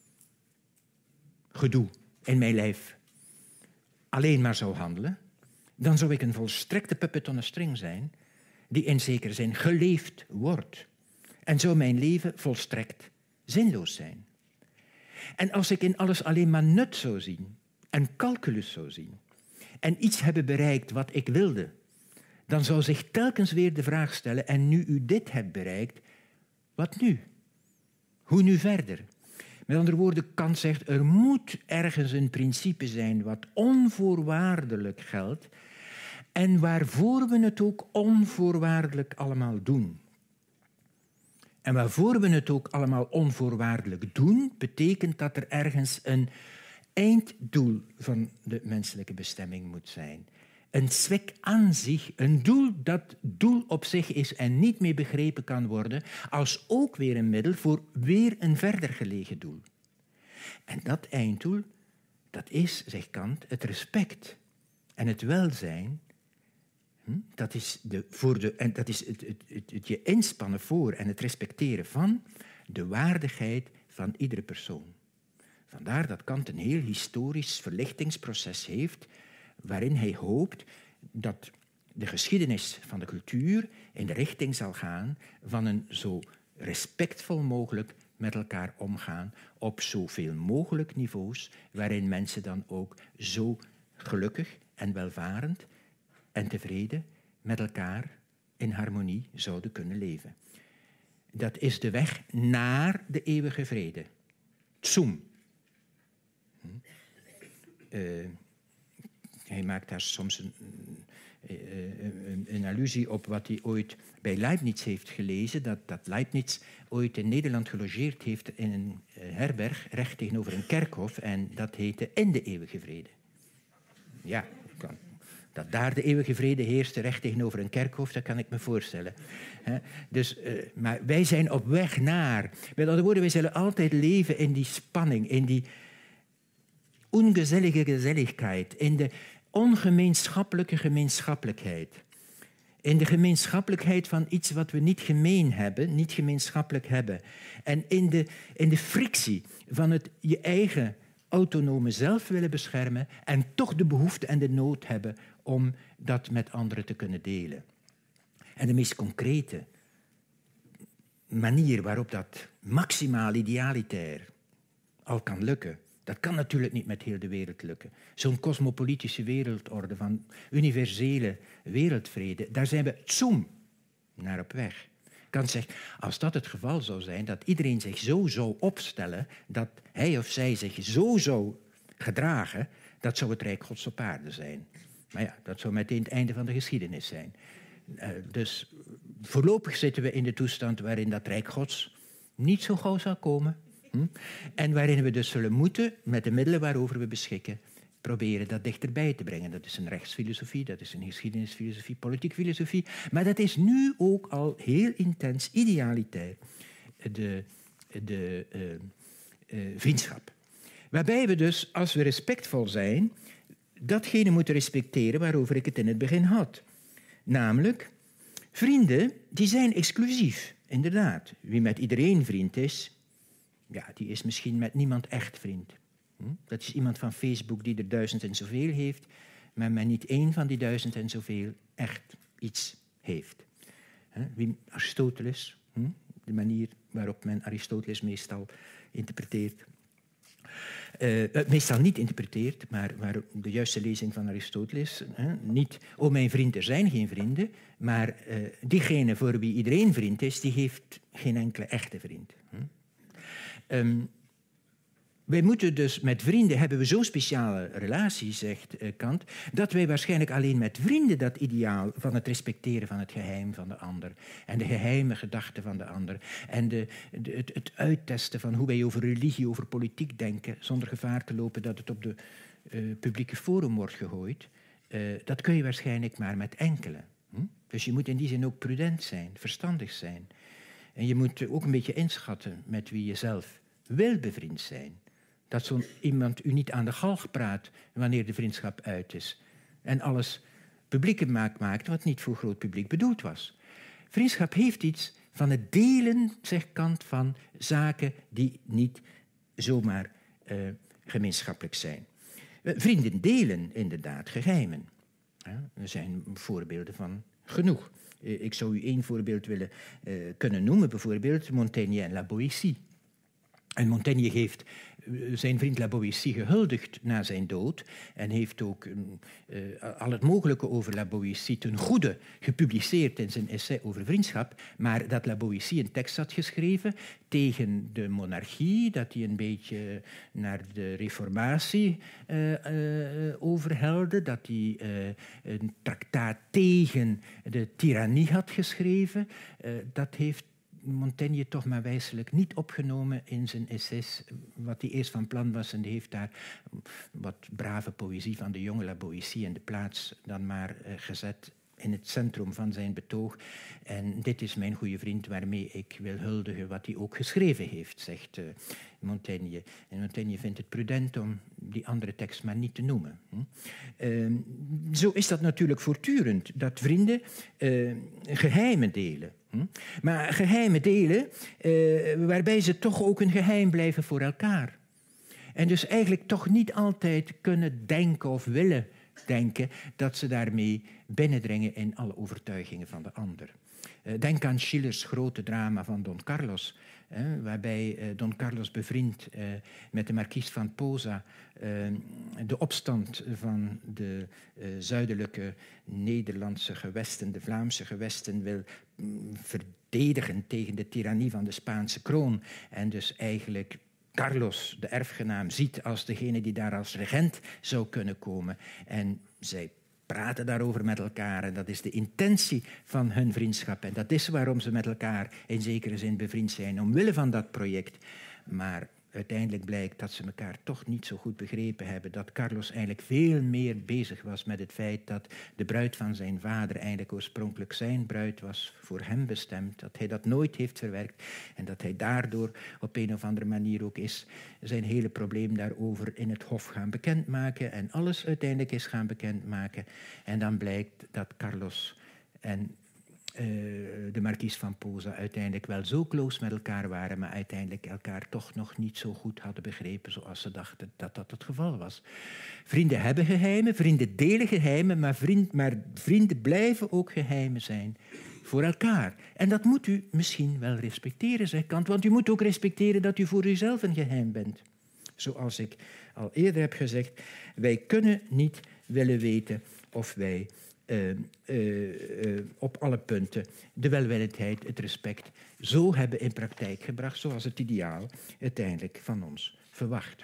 gedoe in mijn lijf alleen maar zou handelen, dan zou ik een volstrekte puppet on a string zijn die in zekere zin geleefd wordt. En zou mijn leven volstrekt zinloos zijn. En als ik in alles alleen maar nut zou zien en calculus zou zien en iets hebben bereikt wat ik wilde, dan zou zich telkens weer de vraag stellen, en nu u dit hebt bereikt, wat nu? Hoe nu verder? Met andere woorden, Kant zegt, er moet ergens een principe zijn wat onvoorwaardelijk geldt en waarvoor we het ook onvoorwaardelijk allemaal doen. En waarvoor we het ook allemaal onvoorwaardelijk doen, betekent dat er ergens een einddoel van de menselijke bestemming moet zijn. Een zwek aan zich, een doel dat doel op zich is en niet meer begrepen kan worden, als ook weer een middel voor weer een verder gelegen doel. En dat einddoel, dat is, zegt Kant, het respect en het welzijn. Dat is, de, voor de, en dat is het, het, het, het je inspannen voor en het respecteren van de waardigheid van iedere persoon. Vandaar dat Kant een heel historisch verlichtingsproces heeft, waarin hij hoopt dat de geschiedenis van de cultuur in de richting zal gaan van een zo respectvol mogelijk met elkaar omgaan op zoveel mogelijk niveaus, waarin mensen dan ook zo gelukkig en welvarend en tevreden met elkaar in harmonie zouden kunnen leven. Dat is de weg naar de eeuwige vrede. Tsum. Hm. Uh, hij maakt daar soms een, een, een allusie op wat hij ooit bij Leibniz heeft gelezen, dat, dat Leibniz ooit in Nederland gelogeerd heeft in een herberg recht tegenover een kerkhof en dat heette In de eeuwige vrede. Ja, kan. Dat daar de eeuwige vrede heerste recht tegenover een kerkhof, dat kan ik me voorstellen. He? Dus, uh, maar wij zijn op weg naar. Met andere woorden, wij zullen altijd leven in die spanning, in die ongezellige gezelligheid, in de ongemeenschappelijke gemeenschappelijkheid. In de gemeenschappelijkheid van iets wat we niet gemeen hebben, niet gemeenschappelijk hebben. En in de, in de frictie van het je eigen autonome zelf willen beschermen en toch de behoefte en de nood hebben om dat met anderen te kunnen delen. En de meest concrete manier waarop dat maximaal idealitair al kan lukken, dat kan natuurlijk niet met heel de wereld lukken. Zo'n cosmopolitische wereldorde van universele wereldvrede, daar zijn we zoom naar op weg. Ik kan zeggen, als dat het geval zou zijn, dat iedereen zich zo zou opstellen, dat hij of zij zich zo zou gedragen, dat zou het Rijk Gods op aarde zijn. Maar ja, dat zou meteen het einde van de geschiedenis zijn. Uh, dus voorlopig zitten we in de toestand waarin dat Rijk Gods niet zo gauw zal komen. Hm? En waarin we dus zullen moeten, met de middelen waarover we beschikken, proberen dat dichterbij te brengen. Dat is een rechtsfilosofie, dat is een geschiedenisfilosofie, politiek filosofie. Maar dat is nu ook al heel intens idealitair de, de uh, uh, vriendschap. Waarbij we dus, als we respectvol zijn, datgene moeten respecteren waarover ik het in het begin had. Namelijk, vrienden die zijn exclusief, inderdaad. Wie met iedereen vriend is, ja, die is misschien met niemand echt vriend. Hm? Dat is iemand van Facebook die er duizend en zoveel heeft, maar met niet één van die duizend en zoveel echt iets heeft. Hm? Wie Aristoteles, hm? de manier waarop men Aristoteles meestal interpreteert. Uh, meestal niet interpreteert, maar, maar de juiste lezing van Aristoteles. Hè? Niet, oh mijn vriend, er zijn geen vrienden, maar uh, diegene voor wie iedereen vriend is, die heeft geen enkele echte vriend. Hm? Um, wij moeten dus met vrienden hebben we zo'n speciale relatie, zegt uh, Kant, dat wij waarschijnlijk alleen met vrienden dat ideaal van het respecteren van het geheim van de ander en de geheime gedachten van de ander en de, de, het, het uittesten van hoe wij over religie, over politiek denken, zonder gevaar te lopen dat het op de uh, publieke forum wordt gegooid, uh, dat kun je waarschijnlijk maar met enkele. Hm? Dus je moet in die zin ook prudent zijn, verstandig zijn. En je moet ook een beetje inschatten met wie je zelf wil bevriend zijn. Dat zo'n iemand u niet aan de galg praat wanneer de vriendschap uit is. En alles publiek maakt wat niet voor groot publiek bedoeld was. Vriendschap heeft iets van het delen, zegt Kant, van zaken die niet zomaar uh, gemeenschappelijk zijn. Vrienden delen inderdaad geheimen. Ja, er zijn voorbeelden van genoeg. Ik zou u één voorbeeld willen uh, kunnen noemen, bijvoorbeeld Montaigne en La Boétie. En Montaigne heeft zijn vriend La Boétie gehuldigd na zijn dood en heeft ook uh, al het mogelijke over La Boétie ten goede gepubliceerd in zijn essay over vriendschap, maar dat La Boétie een tekst had geschreven tegen de monarchie, dat hij een beetje naar de reformatie uh, uh, overhelde, dat hij uh, een traktaat tegen de tirannie had geschreven. Uh, dat heeft Montaigne toch maar wijselijk niet opgenomen in zijn essays, wat hij eerst van plan was, en die heeft daar wat brave poëzie van de jonge La Boétie in de plaats dan maar uh, gezet in het centrum van zijn betoog. En dit is mijn goede vriend waarmee ik wil huldigen wat hij ook geschreven heeft, zegt uh, Montaigne. En Montaigne vindt het prudent om die andere tekst maar niet te noemen. Hm? Uh, zo is dat natuurlijk voortdurend, dat vrienden uh, geheimen delen. Hm? Maar geheimen delen uh, waarbij ze toch ook een geheim blijven voor elkaar. En dus eigenlijk toch niet altijd kunnen denken of willen denken dat ze daarmee binnendringen in alle overtuigingen van de ander. Uh, denk aan Schillers grote drama van Don Carlos, hè, waarbij uh, Don Carlos bevriend uh, met de markies van Posa uh, de opstand van de uh, zuidelijke Nederlandse gewesten, de Vlaamse gewesten, wil mm, verdedigen tegen de tirannie van de Spaanse kroon. En dus eigenlijk Carlos, de erfgenaam, ziet als degene die daar als regent zou kunnen komen. En zij praten daarover met elkaar en dat is de intentie van hun vriendschap. En dat is waarom ze met elkaar in zekere zin bevriend zijn, omwille van dat project. Maar uiteindelijk blijkt dat ze elkaar toch niet zo goed begrepen hebben. Dat Carlos eigenlijk veel meer bezig was met het feit dat de bruid van zijn vader eigenlijk oorspronkelijk zijn bruid was, voor hem bestemd. Dat hij dat nooit heeft verwerkt en dat hij daardoor op een of andere manier ook is zijn hele probleem daarover in het hof gaan bekendmaken en alles uiteindelijk is gaan bekendmaken. En dan blijkt dat Carlos en Uh, de markies van Posa uiteindelijk wel zo close met elkaar waren, maar uiteindelijk elkaar toch nog niet zo goed hadden begrepen zoals ze dachten dat dat het geval was. Vrienden hebben geheimen, vrienden delen geheimen, maar, vriend, maar vrienden blijven ook geheimen zijn voor elkaar. En dat moet u misschien wel respecteren, zegt Kant, want u moet ook respecteren dat u voor uzelf een geheim bent. Zoals ik al eerder heb gezegd, wij kunnen niet willen weten of wij Uh, uh, uh, op alle punten de welwillendheid, het respect zo hebben in praktijk gebracht zoals het ideaal uiteindelijk van ons verwacht.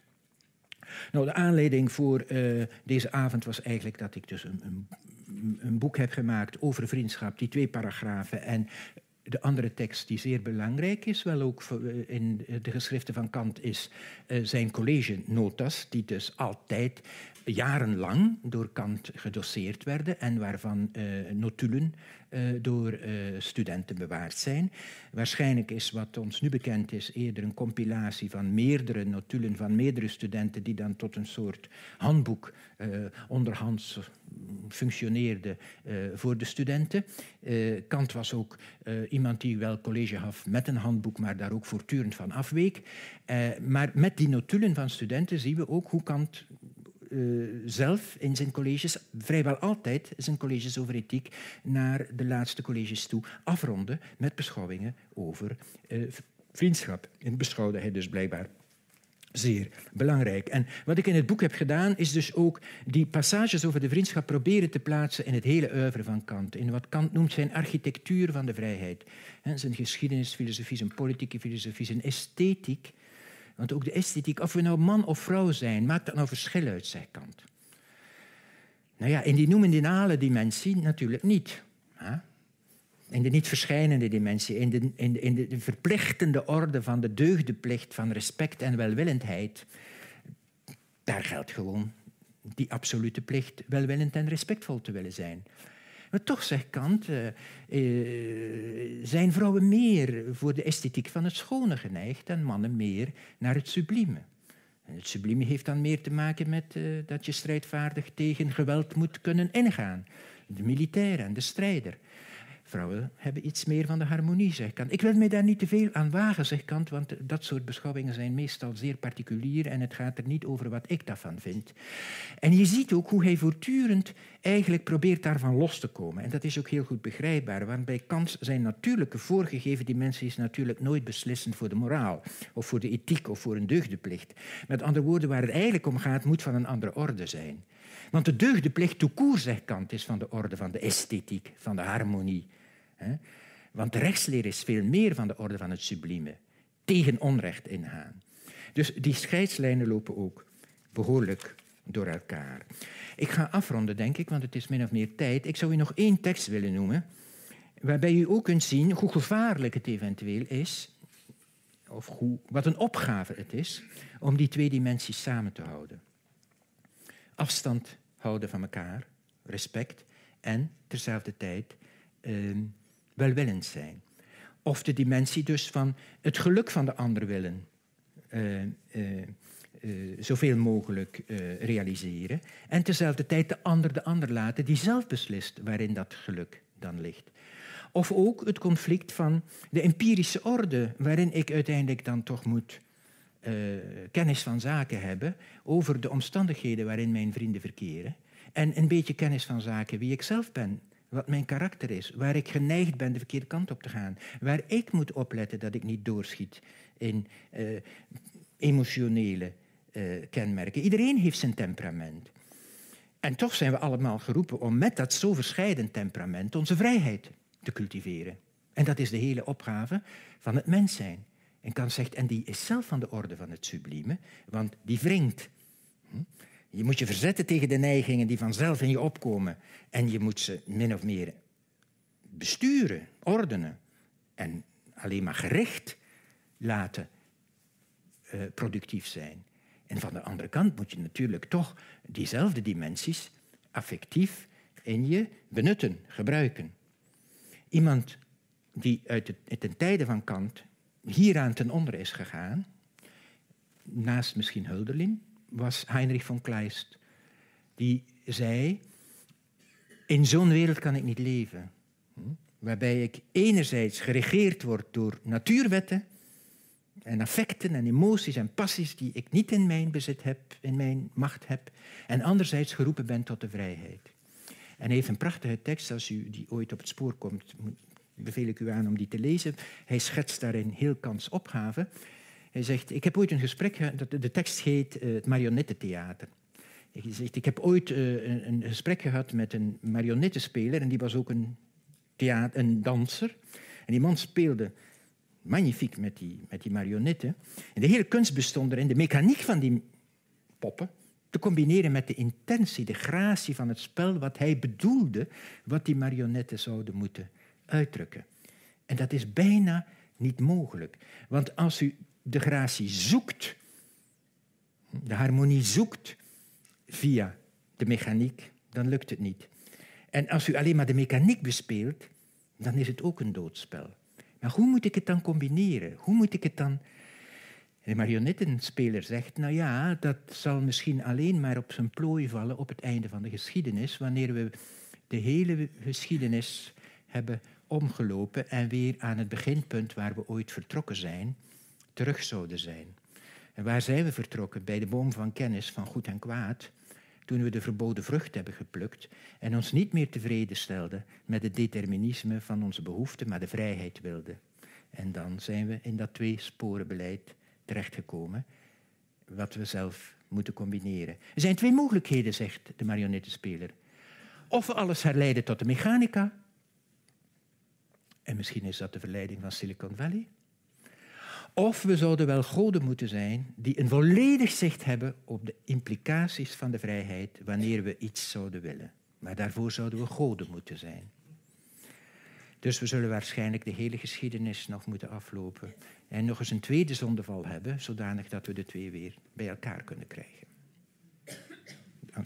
Nou, de aanleiding voor uh, deze avond was eigenlijk dat ik dus een, een, een boek heb gemaakt over vriendschap, die twee paragrafen en de andere tekst die zeer belangrijk is, wel ook in de geschriften van Kant, is uh, zijn college-notas, die dus altijd jarenlang door Kant gedoseerd werden en waarvan uh, notulen uh, door uh, studenten bewaard zijn. Waarschijnlijk is wat ons nu bekend is eerder een compilatie van meerdere notulen van meerdere studenten die dan tot een soort handboek uh, onderhands functioneerde uh, voor de studenten. Uh, Kant was ook uh, iemand die wel college gaf met een handboek, maar daar ook voortdurend van afweek. Uh, maar met die notulen van studenten zien we ook hoe Kant Uh, zelf in zijn colleges, vrijwel altijd zijn colleges over ethiek, naar de laatste colleges toe afronden met beschouwingen over uh, vriendschap. En beschouwde hij dus blijkbaar zeer belangrijk. En wat ik in het boek heb gedaan, is dus ook die passages over de vriendschap proberen te plaatsen in het hele oeuvre van Kant. In wat Kant noemt zijn architectuur van de vrijheid. En zijn geschiedenisfilosofie, zijn politieke filosofie, zijn esthetiek. Want ook de esthetiek, of we nou man of vrouw zijn, maakt dat nou verschil uit, zegt Kant. Nou ja, in die noemendiale dimensie natuurlijk niet. Hè? In de niet verschijnende dimensie, in de, in, de, in de verplichtende orde van de deugdeplicht van respect en welwillendheid, daar geldt gewoon die absolute plicht welwillend en respectvol te willen zijn. Maar toch, zegt Kant, uh, uh, zijn vrouwen meer voor de esthetiek van het schone geneigd en mannen meer naar het sublieme. En het sublieme heeft dan meer te maken met uh, dat je strijdvaardig tegen geweld moet kunnen ingaan. De militair en de strijder. Vrouwen hebben iets meer van de harmonie, zegt Kant. Ik wil mij daar niet te veel aan wagen, zegt Kant, want dat soort beschouwingen zijn meestal zeer particulier en het gaat er niet over wat ik daarvan vind. En je ziet ook hoe hij voortdurend eigenlijk probeert daarvan los te komen. En dat is ook heel goed begrijpbaar, want bij Kant zijn natuurlijke voorgegeven dimensie is natuurlijk nooit beslissend voor de moraal, of voor de ethiek, of voor een deugdeplicht. Met andere woorden, waar het eigenlijk om gaat, moet van een andere orde zijn. Want de deugdeplicht tout court, zegt Kant, is van de orde van de esthetiek, van de harmonie. He? Want de rechtsleer is veel meer van de orde van het sublieme. Tegen onrecht ingaan. Dus die scheidslijnen lopen ook behoorlijk door elkaar. Ik ga afronden, denk ik, want het is min of meer tijd. Ik zou u nog één tekst willen noemen, waarbij u ook kunt zien hoe gevaarlijk het eventueel is, of hoe, wat een opgave het is, om die twee dimensies samen te houden. Afstand houden van elkaar, respect, en terzelfde tijd uh, welwillend zijn. Of de dimensie dus van het geluk van de ander willen uh, uh, uh, zoveel mogelijk uh, realiseren. En terzelfde tijd de ander de ander laten die zelf beslist waarin dat geluk dan ligt. Of ook het conflict van de empirische orde, waarin ik uiteindelijk dan toch moet uh, kennis van zaken hebben over de omstandigheden waarin mijn vrienden verkeren. En een beetje kennis van zaken wie ik zelf ben, wat mijn karakter is, waar ik geneigd ben de verkeerde kant op te gaan, waar ik moet opletten dat ik niet doorschiet in uh, emotionele uh, kenmerken. Iedereen heeft zijn temperament. En toch zijn we allemaal geroepen om met dat zo verscheiden temperament onze vrijheid te cultiveren. En dat is de hele opgave van het mens zijn. En Kant zegt, en die is zelf van de orde van het sublieme, want die wringt. Hm? Je moet je verzetten tegen de neigingen die vanzelf in je opkomen. En je moet ze min of meer besturen, ordenen. En alleen maar gericht laten uh, productief zijn. En van de andere kant moet je natuurlijk toch diezelfde dimensies affectief in je benutten, gebruiken. Iemand die uit de, uit de tijden van Kant hieraan ten onder is gegaan, naast misschien Hölderlin, was Heinrich von Kleist. Die zei, in zo'n wereld kan ik niet leven. Waarbij ik enerzijds geregeerd word door natuurwetten en affecten en emoties en passies die ik niet in mijn bezit heb, in mijn macht heb, en anderzijds geroepen ben tot de vrijheid. En hij heeft een prachtige tekst, als u die ooit op het spoor komt, beveel ik u aan om die te lezen. Hij schetst daarin heel Kants opgave. Hij zegt, ik heb ooit een gesprek gehad, de tekst heet uh, het marionettentheater. Hij zegt, ik heb ooit uh, een, een gesprek gehad met een marionettenspeler en die was ook een, theater, een danser. En die man speelde magnifiek met die, met die marionetten. En de hele kunst bestond erin de mechaniek van die poppen te combineren met de intentie, de gratie van het spel, wat hij bedoelde, wat die marionetten zouden moeten uitdrukken. En dat is bijna niet mogelijk. Want als u de gratie zoekt, de harmonie zoekt via de mechaniek, dan lukt het niet. En als u alleen maar de mechaniek bespeelt, dan is het ook een doodspel. Maar hoe moet ik het dan combineren? Hoe moet ik het dan... De marionettenspeler zegt, nou ja, dat zal misschien alleen maar op zijn plooi vallen op het einde van de geschiedenis, wanneer we de hele geschiedenis hebben omgelopen en weer aan het beginpunt waar we ooit vertrokken zijn, terug zouden zijn. En waar zijn we vertrokken? Bij de boom van kennis van goed en kwaad, toen we de verboden vrucht hebben geplukt en ons niet meer tevreden stelden met het determinisme van onze behoeften, maar de vrijheid wilden. En dan zijn we in dat twee-sporenbeleid terechtgekomen, wat we zelf moeten combineren. Er zijn twee mogelijkheden, zegt de marionettenspeler. Of we alles herleiden tot de mechanica, en misschien is dat de verleiding van Silicon Valley, of we zouden wel goden moeten zijn die een volledig zicht hebben op de implicaties van de vrijheid wanneer we iets zouden willen. Maar daarvoor zouden we goden moeten zijn. Dus we zullen waarschijnlijk de hele geschiedenis nog moeten aflopen en nog eens een tweede zondeval hebben, zodanig dat we de twee weer bij elkaar kunnen krijgen. Dank.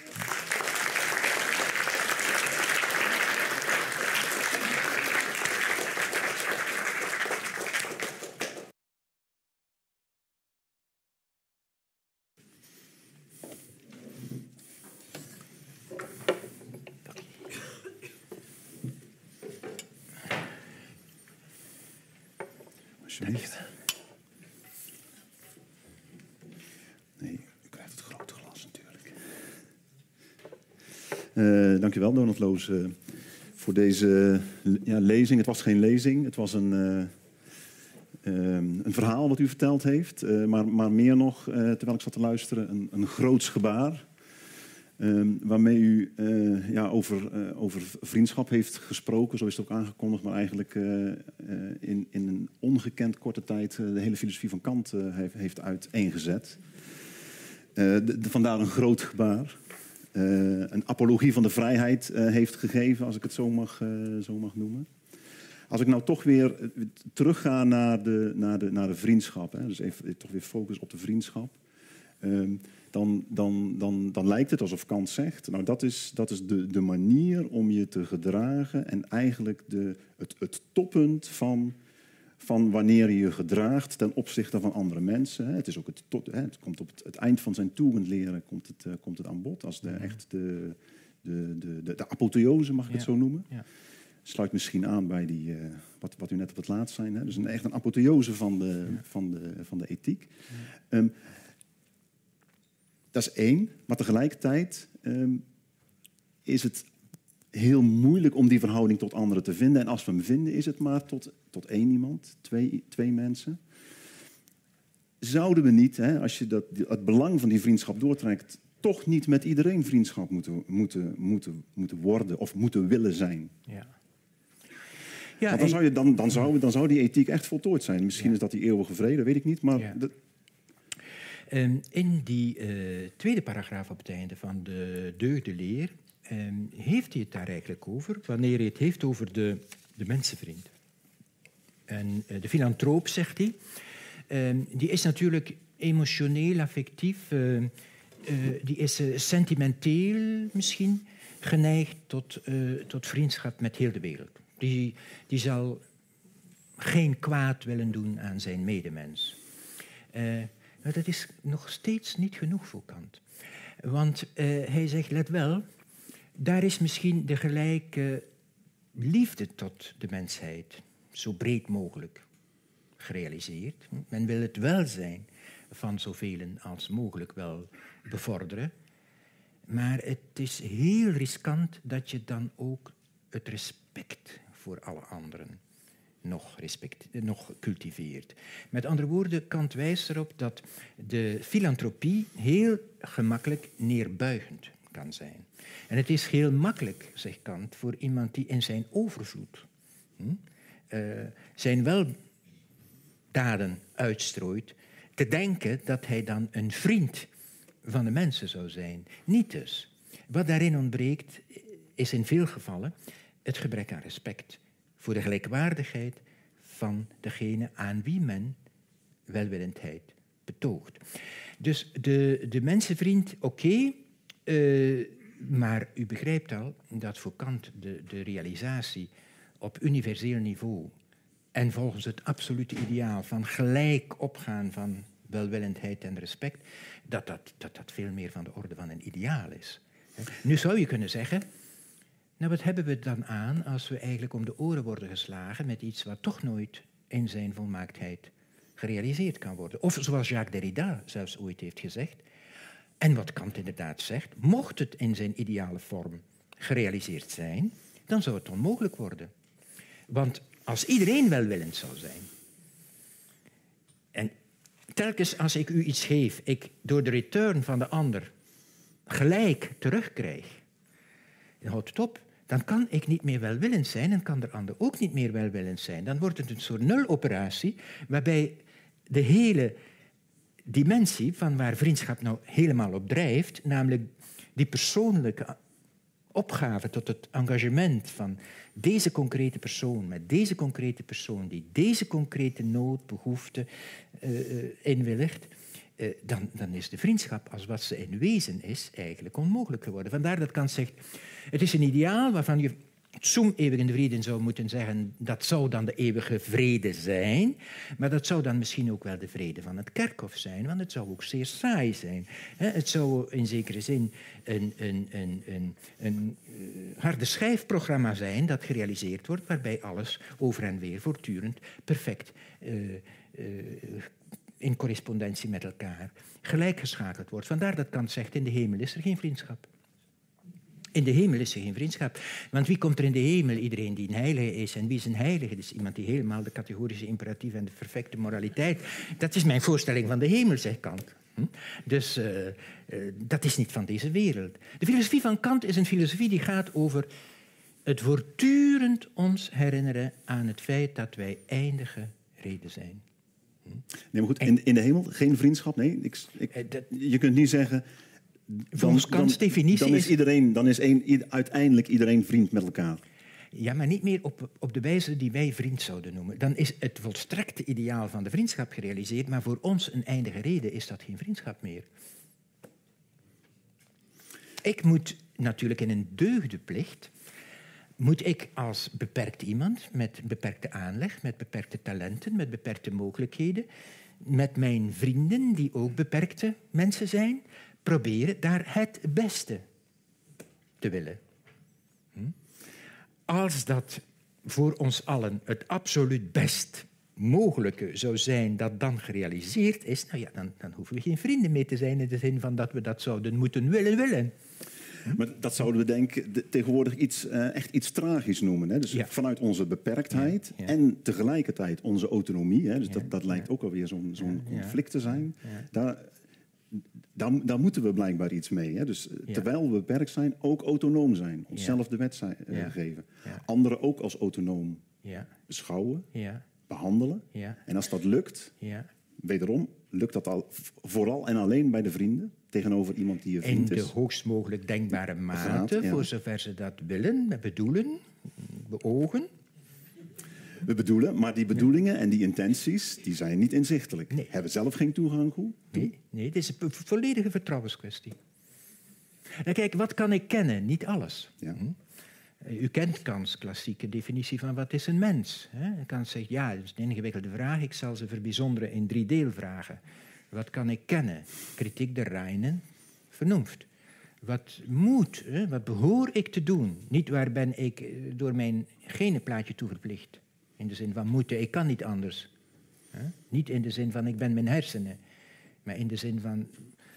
Alsjeblieft. Nee, u krijgt het grote glas natuurlijk. Uh, dankjewel, Donald Loos, uh, voor deze ja, lezing. Het was geen lezing, het was een, uh, uh, een verhaal wat u verteld heeft. Uh, maar, maar meer nog, uh, terwijl ik zat te luisteren, een, een groots gebaar. Uh, waarmee u uh, ja, over, uh, over vriendschap heeft gesproken, zo is het ook aangekondigd, maar eigenlijk uh, uh, in, in een ongekend korte tijd uh, de hele filosofie van Kant uh, heeft, heeft uiteengezet. Uh, de, de, vandaar een groot gebaar. Uh, een apologie van de vrijheid uh, heeft gegeven, als ik het zo mag, uh, zo mag noemen. Als ik nou toch weer uh, terugga naar de, naar de, naar de vriendschap, hè, dus even toch weer focus op de vriendschap. Uh, Dan, dan, dan, dan lijkt het alsof Kant zegt, nou dat is, dat is de, de manier om je te gedragen en eigenlijk de, het, het toppunt van, van wanneer je je gedraagt ten opzichte van andere mensen. Het, is ook het, tot, het komt op het, het eind van zijn Tugendlehre komt het, uh, komt het aan bod als de, echt de, de, de, de, de apotheose, mag ik ja. het zo noemen. Ja. Sluit misschien aan bij die, uh, wat, wat u net op het laatst zei. Hè? Dus een, echt een apotheose van de, ja. van de, van de ethiek. Ja. Um, Dat is één, maar tegelijkertijd um, is het heel moeilijk om die verhouding tot anderen te vinden. En als we hem vinden, is het maar tot, tot één iemand, twee, twee mensen. Zouden we niet, hè, als je dat, het belang van die vriendschap doortrekt, toch niet met iedereen vriendschap moeten, moeten, moeten, moeten worden of moeten willen zijn? Ja. Ja, Want dan, zou je, dan, dan, zou, dan zou die ethiek echt voltooid zijn. Misschien ja. is dat die eeuwige vrede, weet ik niet, maar... Ja. De, Um, in die uh, tweede paragraaf op het einde van de deugdenleer um, heeft hij het daar eigenlijk over, wanneer hij het heeft over de, de mensenvriend. En uh, de filantroop, zegt hij, uh, die is natuurlijk emotioneel, affectief, uh, uh, die is uh, sentimenteel misschien geneigd tot, uh, tot vriendschap met heel de wereld. Die, die zal geen kwaad willen doen aan zijn medemens. Uh, maar dat is nog steeds niet genoeg voor Kant. Want uh, hij zegt, let wel, daar is misschien de gelijke liefde tot de mensheid zo breed mogelijk gerealiseerd. Men wil het welzijn van zoveel als mogelijk wel bevorderen. Maar het is heel riskant dat je dan ook het respect voor alle anderen nog, respect, nog cultiveert. Met andere woorden, Kant wijst erop dat de filantropie heel gemakkelijk neerbuigend kan zijn. En het is heel makkelijk, zegt Kant, voor iemand die in zijn overvloed hm, uh, zijn weldaden uitstrooit, te denken dat hij dan een vriend van de mensen zou zijn. Niet dus. Wat daarin ontbreekt, is in veel gevallen het gebrek aan respect voor de gelijkwaardigheid van degene aan wie men welwillendheid betoogt. Dus de, de mensenvriend, oké, okay, uh, maar u begrijpt al dat voor Kant de, de realisatie op universeel niveau en volgens het absolute ideaal van gelijk opgaan van welwillendheid en respect, dat dat, dat dat veel meer van de orde van een ideaal is. Nu zou je kunnen zeggen, nou wat hebben we dan aan als we eigenlijk om de oren worden geslagen met iets wat toch nooit in zijn volmaaktheid gerealiseerd kan worden. Of zoals Jacques Derrida zelfs ooit heeft gezegd, en wat Kant inderdaad zegt, mocht het in zijn ideale vorm gerealiseerd zijn, dan zou het onmogelijk worden. Want als iedereen welwillend zou zijn, en telkens als ik u iets geef, ik door de return van de ander gelijk terugkrijg, dan houdt het op. Dan kan ik niet meer welwillend zijn en kan de ander ook niet meer welwillend zijn. Dan wordt het een soort nuloperatie waarbij de hele dimensie van waar vriendschap nou helemaal op drijft, namelijk die persoonlijke opgave tot het engagement van deze concrete persoon met deze concrete persoon die deze concrete nood, behoefte uh, inwilligt, uh, dan, dan is de vriendschap als wat ze in wezen is eigenlijk onmogelijk geworden. Vandaar dat Kant zegt, het is een ideaal waarvan je zum eeuwigen vrede zou moeten zeggen, dat zou dan de eeuwige vrede zijn, maar dat zou dan misschien ook wel de vrede van het kerkhof zijn, want het zou ook zeer saai zijn. Het zou in zekere zin een, een, een, een, een harde schijfprogramma zijn dat gerealiseerd wordt, waarbij alles over en weer voortdurend perfect uh, uh, in correspondentie met elkaar gelijkgeschakeld wordt. Vandaar dat Kant zegt, in de hemel is er geen vriendschap. In de hemel is er geen vriendschap. Want wie komt er in de hemel? Iedereen die een heilige is. En wie is een heilige? Dat is iemand die helemaal de categorische imperatief en de perfecte moraliteit. Dat is mijn voorstelling van de hemel, zegt Kant. Hm? Dus uh, uh, dat is niet van deze wereld. De filosofie van Kant is een filosofie die gaat over het voortdurend ons herinneren aan het feit dat wij eindige reden zijn. Hm? Nee, maar goed, in, in de hemel geen vriendschap? Nee, ik, ik, uh, dat, je kunt niet zeggen... Volgens Kants definitie dan is, iedereen, dan is een, uiteindelijk iedereen vriend met elkaar. Ja, maar niet meer op, op de wijze die wij vriend zouden noemen. Dan is het volstrekte ideaal van de vriendschap gerealiseerd, maar voor ons een eindige reden is dat geen vriendschap meer. Ik moet natuurlijk in een deugdeplicht, moet ik als beperkt iemand met beperkte aanleg, met beperkte talenten, met beperkte mogelijkheden, met mijn vrienden die ook beperkte mensen zijn, proberen daar het beste te willen. Hm? Als dat voor ons allen het absoluut best mogelijke zou zijn dat dan gerealiseerd is, nou ja, dan, dan hoeven we geen vrienden meer te zijn in de zin van dat we dat zouden moeten willen willen. Hm? Maar dat zouden we denk de, tegenwoordig iets, uh, echt iets tragisch noemen. Hè? Dus ja. Vanuit onze beperktheid ja, ja. en tegelijkertijd onze autonomie. Hè? Dus ja, dat, dat lijkt ja. ook alweer zo'n zo'n ja, conflict te zijn. Ja. Daar, Daar, daar moeten we blijkbaar iets mee. Hè? Dus ja. terwijl we beperkt zijn, ook autonoom zijn. Onszelf ja. de wet zijn, uh, ja. geven. Ja. Anderen ook als autonoom ja. beschouwen, ja. behandelen. Ja. En als dat lukt, ja. wederom, lukt dat al vooral en alleen bij de vrienden. Tegenover iemand die je vriend is. In de hoogst mogelijk denkbare mate, ja. voor zover ze dat willen, bedoelen, beogen. we bedoelen, maar die bedoelingen en die intenties, die zijn niet inzichtelijk. Nee. Hebben zelf geen toegang toe? Nee, nee, het is een volledige vertrouwenskwestie. Nou, kijk, wat kan ik kennen? Niet alles. Ja. Hm? U kent Kants klassieke definitie van wat is een mens. Hè? Kant zegt, ja, dat is een ingewikkelde vraag. Ik zal ze verbijzonderen in drie deelvragen. Wat kan ik kennen? Kritiek der reinen, vernunft. Wat moet, hè? Wat behoor ik te doen? Niet waar ben ik door mijn genenplaatje toe verplicht. In de zin van moeten, ik kan niet anders. Hè? Niet in de zin van ik ben mijn hersenen. Maar in de zin van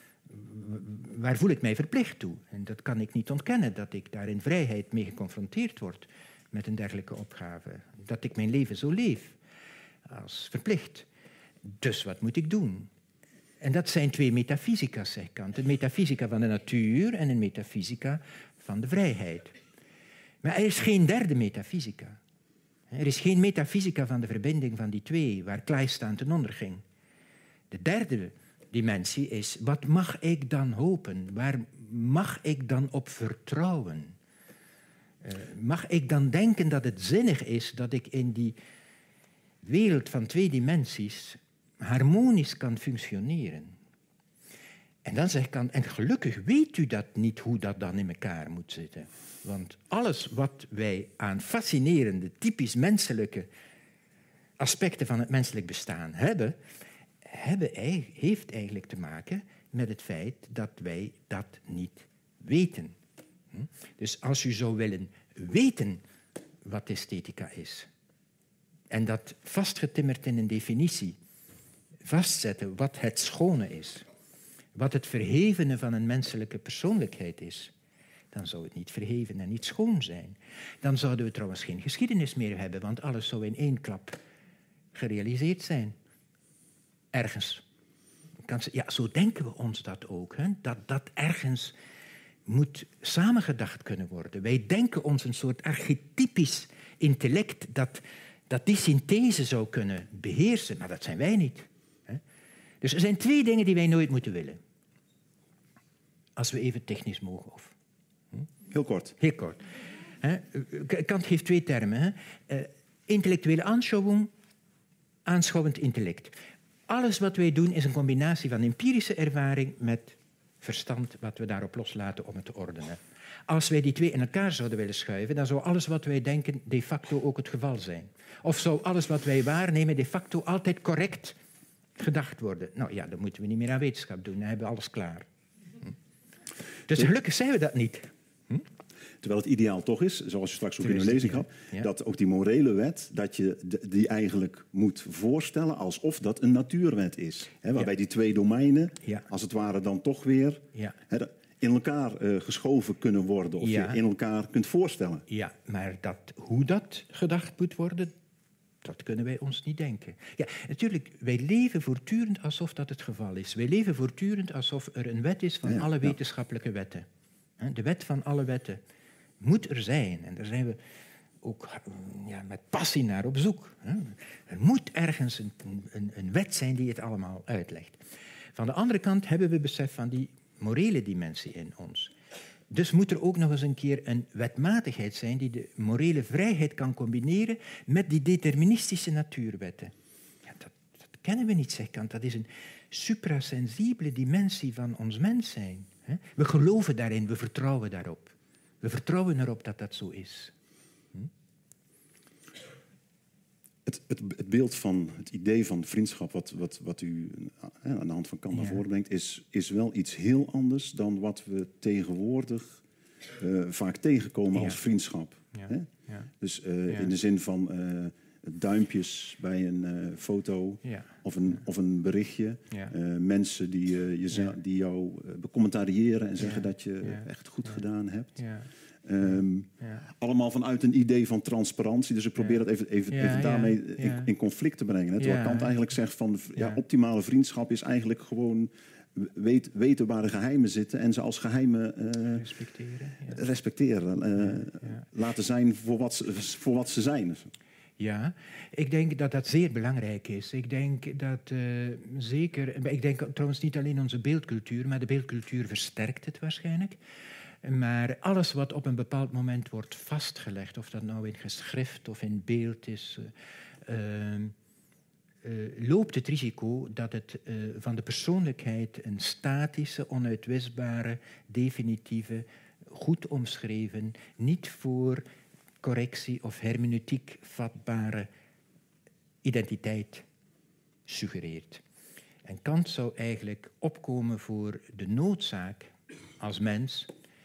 waar voel ik mij verplicht toe? En dat kan ik niet ontkennen, dat ik daar in vrijheid mee geconfronteerd word met een dergelijke opgave. Dat ik mijn leven zo leef, als verplicht. Dus wat moet ik doen? En dat zijn twee metafysica's, zegt Kant. Een metafysica van de natuur en een metafysica van de vrijheid. Maar er is geen derde metafysica. Er is geen metafysica van de verbinding van die twee, waar Kleist aan ten onder ging. De derde dimensie is, wat mag ik dan hopen? Waar mag ik dan op vertrouwen? Uh, mag ik dan denken dat het zinnig is dat ik in die wereld van twee dimensies harmonisch kan functioneren? En dan zegt Kant, en gelukkig weet u dat niet, hoe dat dan in elkaar moet zitten. Want alles wat wij aan fascinerende, typisch menselijke aspecten van het menselijk bestaan hebben, hebben, heeft eigenlijk te maken met het feit dat wij dat niet weten. Dus als u zou willen weten wat esthetica is, en dat vastgetimmerd in een definitie vastzetten wat het schone is, wat het verhevene van een menselijke persoonlijkheid is, dan zou het niet verheven en niet schoon zijn. Dan zouden we trouwens geen geschiedenis meer hebben, want alles zou in één klap gerealiseerd zijn. Ergens. Ja, zo denken we ons dat ook. Hè? Dat dat ergens moet samengedacht kunnen worden. Wij denken ons een soort archetypisch intellect dat, dat die synthese zou kunnen beheersen. Maar dat zijn wij niet. Hè? Dus er zijn twee dingen die wij nooit moeten willen. Als we even technisch mogen. Of, hm? Heel kort. Heel kort. Hè? Kant geeft twee termen. Hè? Uh, intellectuele aanschouwing, aanschouwend intellect. Alles wat wij doen is een combinatie van empirische ervaring met verstand wat we daarop loslaten om het te ordenen. Als wij die twee in elkaar zouden willen schuiven, dan zou alles wat wij denken de facto ook het geval zijn. Of zou alles wat wij waarnemen de facto altijd correct gedacht worden. Nou ja, dan moeten we niet meer aan wetenschap doen, dan hebben we alles klaar. Hm. Dus gelukkig zijn we dat niet. Hm? Terwijl het ideaal toch is, zoals je straks ook in uw lezing had, ja. dat ook die morele wet, dat je die eigenlijk moet voorstellen alsof dat een natuurwet is. Hè, waarbij ja. die twee domeinen, ja. als het ware dan toch weer ja. hè, in elkaar uh, geschoven kunnen worden. Of ja. je in elkaar kunt voorstellen. Ja, maar dat, hoe dat gedacht moet worden, dat kunnen wij ons niet denken. Ja, natuurlijk, wij leven voortdurend alsof dat het geval is. Wij leven voortdurend alsof er een wet is van ja, alle wetenschappelijke ja. wetten. De wet van alle wetten moet er zijn. En daar zijn we ook ja, met passie naar op zoek. Er moet ergens een, een, een wet zijn die het allemaal uitlegt. Van de andere kant hebben we besef van die morele dimensie in ons. Dus moet er ook nog eens een keer een wetmatigheid zijn die de morele vrijheid kan combineren met die deterministische natuurwetten. Ja, dat, dat kennen we niet, zegt Kant. Dat is een suprasensibele dimensie van ons mens zijn. We geloven daarin, we vertrouwen daarop. We vertrouwen erop dat dat zo is. Hm? Het, het, het beeld van het idee van vriendschap, wat, wat, wat u hè, aan de hand van Kant naar voren brengt, is, is wel iets heel anders dan wat we tegenwoordig uh, vaak tegenkomen ja. als vriendschap. Ja. Hè? Ja. Dus uh, ja. in de zin van uh, duimpjes bij een uh, foto ja. of, een, of een berichtje. Ja. Uh, mensen die, uh, je, ja. die jou uh, becommentariëren en zeggen ja. dat je ja. echt goed ja. gedaan hebt. Ja. Um, ja. Allemaal vanuit een idee van transparantie. Dus ik probeer ja. dat even, even, ja, even daarmee ja. in, in conflict te brengen. Hè? Terwijl ja. Kant eigenlijk zegt van ja, ja, optimale vriendschap is eigenlijk gewoon weet, weten waar de geheimen zitten en ze als geheimen uh, respecteren. Ja. respecteren uh, ja. Ja. Laten zijn voor wat, ze, voor wat ze zijn. Ja, ik denk dat dat zeer belangrijk is. Ik denk dat uh, zeker... Ik denk trouwens niet alleen onze beeldcultuur, maar de beeldcultuur versterkt het waarschijnlijk. Maar alles wat op een bepaald moment wordt vastgelegd, of dat nou in geschrift of in beeld is, uh, uh, loopt het risico dat het uh, van de persoonlijkheid een statische, onuitwisbare, definitieve, goed omschreven, niet voor correctie of hermeneutiek vatbare identiteit suggereert. En Kant zou eigenlijk opkomen voor de noodzaak als mens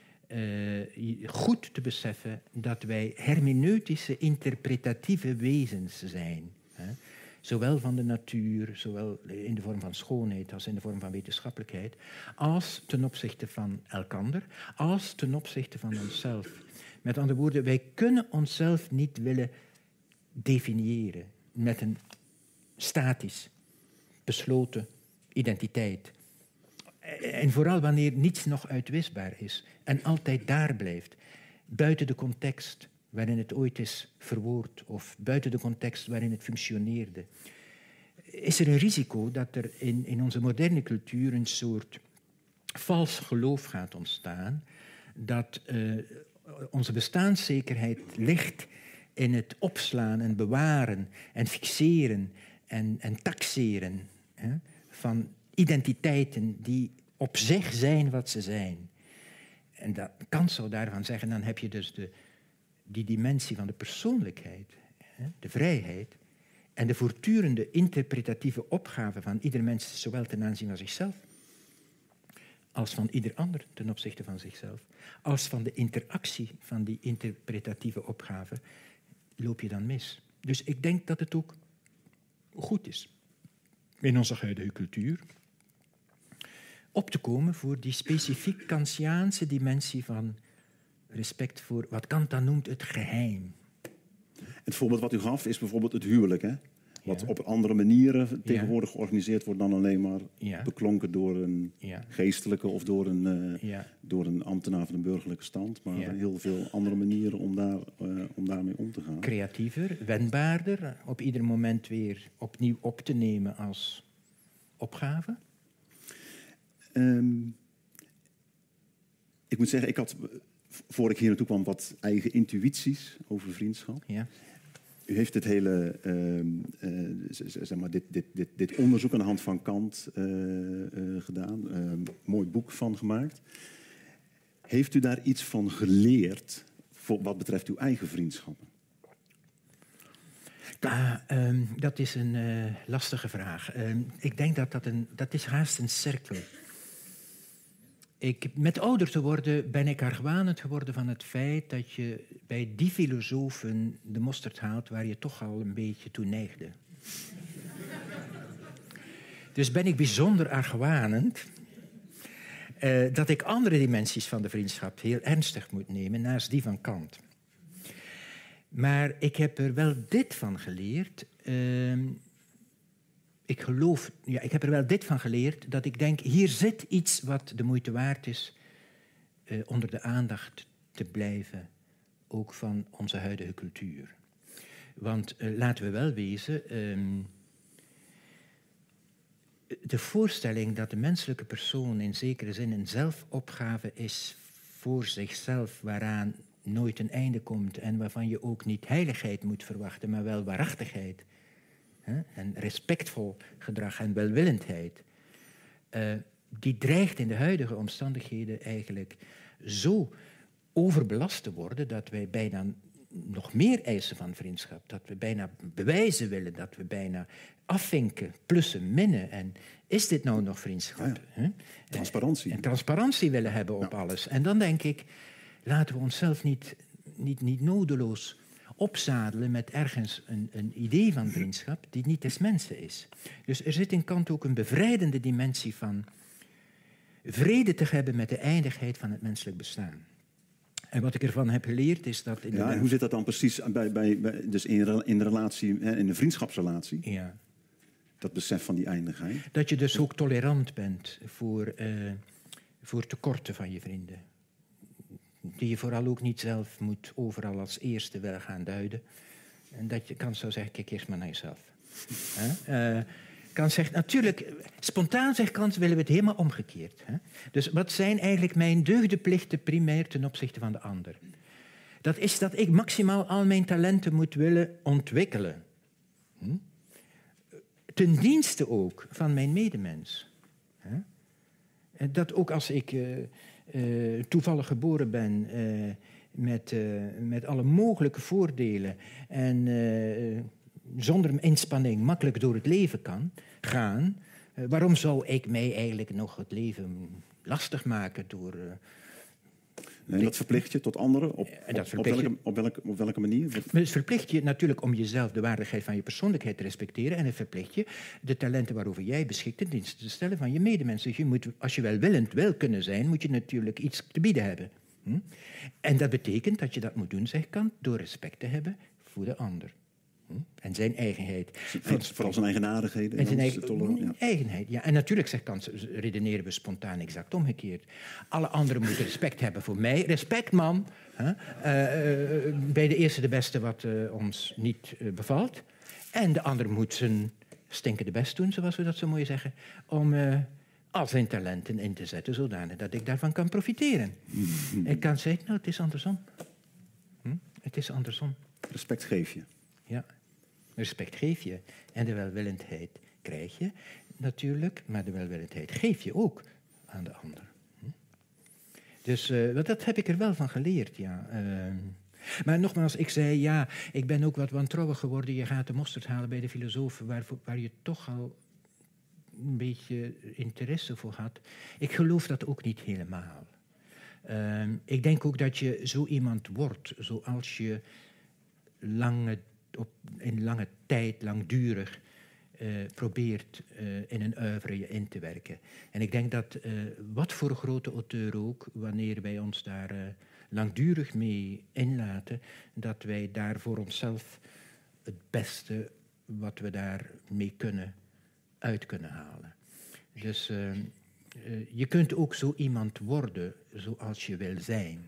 uh, goed te beseffen dat wij hermeneutische, interpretatieve wezens zijn. Hè? Zowel van de natuur, zowel in de vorm van schoonheid als in de vorm van wetenschappelijkheid, als ten opzichte van elkander, als ten opzichte van onszelf. Met andere woorden, wij kunnen onszelf niet willen definiëren met een statisch, besloten identiteit. En vooral wanneer niets nog uitwisbaar is en altijd daar blijft, buiten de context waarin het ooit is verwoord of buiten de context waarin het functioneerde, is er een risico dat er in, in onze moderne cultuur een soort vals geloof gaat ontstaan dat uh, onze bestaanszekerheid ligt in het opslaan en bewaren en fixeren en, en taxeren hè, van identiteiten die op zich zijn wat ze zijn. En dat Kant zou daarvan zeggen, dan heb je dus de, die dimensie van de persoonlijkheid, hè, de vrijheid, en de voortdurende interpretatieve opgave van ieder mens, zowel ten aanzien van zichzelf, als van ieder ander ten opzichte van zichzelf, als van de interactie van die interpretatieve opgave, loop je dan mis. Dus ik denk dat het ook goed is in onze huidige cultuur op te komen voor die specifiek Kantiaanse dimensie van respect voor wat Kant dan noemt het geheim. Het voorbeeld wat u gaf is bijvoorbeeld het huwelijk, hè? Wat Ja. op andere manieren tegenwoordig ja. georganiseerd wordt dan alleen maar Ja. beklonken door een Ja. geestelijke of door een, uh, Ja. door een ambtenaar van de burgerlijke stand. Maar Ja. heel veel andere manieren om, daar, uh, om daarmee om te gaan. Creatiever, wendbaarder, op ieder moment weer opnieuw op te nemen als opgave. Um, ik moet zeggen, ik had, voor ik hier naartoe kwam, wat eigen intuïties over vriendschap. Ja. U heeft dit hele, uh, uh, zeg maar, dit, dit, dit, dit onderzoek aan de hand van Kant uh, uh, gedaan. Uh, een mooi boek van gemaakt. Heeft u daar iets van geleerd voor wat betreft uw eigen vriendschappen? Ah, um, dat is een uh, lastige vraag. Um, ik denk dat dat een, dat is haast een cirkel. Ik, met ouder te worden ben ik argwanend geworden van het feit dat je bij die filosofen de mosterd haalt waar je toch al een beetje toe neigde. Dus ben ik bijzonder argwanend uh, dat ik andere dimensies van de vriendschap heel ernstig moet nemen naast die van Kant. Maar ik heb er wel dit van geleerd. Uh, ik geloof, ja, ik heb er wel dit van geleerd, dat ik denk, hier zit iets wat de moeite waard is uh, onder de aandacht te blijven, ook van onze huidige cultuur. Want uh, laten we wel wezen, um, de voorstelling dat de menselijke persoon in zekere zin een zelfopgave is voor zichzelf, waaraan nooit een einde komt en waarvan je ook niet heiligheid moet verwachten, maar wel waarachtigheid, hè, en respectvol gedrag en welwillendheid, uh, die dreigt in de huidige omstandigheden eigenlijk zo overbelast te worden dat wij bijna nog meer eisen van vriendschap, dat we bijna bewijzen willen, dat we bijna afvinken, plussen, minnen. En is dit nou nog vriendschap? Ja, ja. Transparantie. En, en transparantie willen hebben op ja. alles. En dan denk ik, laten we onszelf niet, niet, niet nodeloos opzadelen met ergens een, een idee van vriendschap die niet des mensen is. Dus er zit in Kant ook een bevrijdende dimensie van vrede te hebben met de eindigheid van het menselijk bestaan. En wat ik ervan heb geleerd is dat... Ja, en hoe zit dat dan precies bij, bij, bij, dus in, in de relatie, in de vriendschapsrelatie? Ja. Dat besef van die eindigheid. Dat je dus ook tolerant bent voor, uh, voor tekorten van je vrienden. Die je vooral ook niet zelf moet overal als eerste wel gaan duiden. En dat je kan zo zeggen, kijk eerst maar naar jezelf. uh, Kant zegt natuurlijk, spontaan zegt Kant, willen we het helemaal omgekeerd. Hè? Dus wat zijn eigenlijk mijn deugdenplichten primair ten opzichte van de ander? Dat is dat ik maximaal al mijn talenten moet willen ontwikkelen. Hm? Ten dienste ook van mijn medemens. Hè? Dat ook als ik uh, uh, toevallig geboren ben uh, met, uh, met alle mogelijke voordelen en uh, zonder inspanning makkelijk door het leven kan gaan, uh, waarom zou ik mij eigenlijk nog het leven lastig maken door... Uh, Nee, dat verplicht je tot anderen? Op, op, op, welke, op, welke, op welke manier? Het verplicht je natuurlijk om jezelf de waardigheid van je persoonlijkheid te respecteren. En het verplicht je de talenten waarover jij beschikt ten dienste te stellen van je medemensen. Dus je moet, als je welwillend wil kunnen zijn, moet je natuurlijk iets te bieden hebben. Hm? En dat betekent dat je dat moet doen, zegt Kant, door respect te hebben voor de ander. Hm? En zijn eigenheid. Vooral zijn eigenaardigheden. En zijn eigen, ja. eigenheid, ja. En natuurlijk, zegt Kant, redeneren we spontaan exact omgekeerd. Alle anderen moeten respect hebben voor mij. Respect, man. Huh? Uh, uh, bij de eerste de beste wat uh, ons niet uh, bevalt. En de ander moet zijn stinkende best doen, zoals we dat zo mooi zeggen, om uh, al zijn talenten in te zetten, zodanig dat ik daarvan kan profiteren. Mm-hmm. Ik kan zeggen, nou, het is andersom. Hm? Het is andersom. Respect geef je. Ja, respect geef je. En de welwillendheid krijg je natuurlijk, maar de welwillendheid geef je ook aan de ander. Hm? Dus uh, dat heb ik er wel van geleerd, ja. Uh, maar nogmaals, ik zei, ja, ik ben ook wat wantrouwig geworden. Je gaat de mosterd halen bij de filosofen waar, waar je toch al een beetje interesse voor had. Ik geloof dat ook niet helemaal. Uh, ik denk ook dat je zo iemand wordt, zoals je lange Op, in lange tijd, langdurig, uh, probeert uh, in een oeuvre je in te werken. En ik denk dat, uh, wat voor grote auteur ook, wanneer wij ons daar uh, langdurig mee inlaten, dat wij daar voor onszelf het beste wat we daarmee kunnen, uit kunnen halen. Dus uh, uh, je kunt ook zo iemand worden zoals je wil zijn.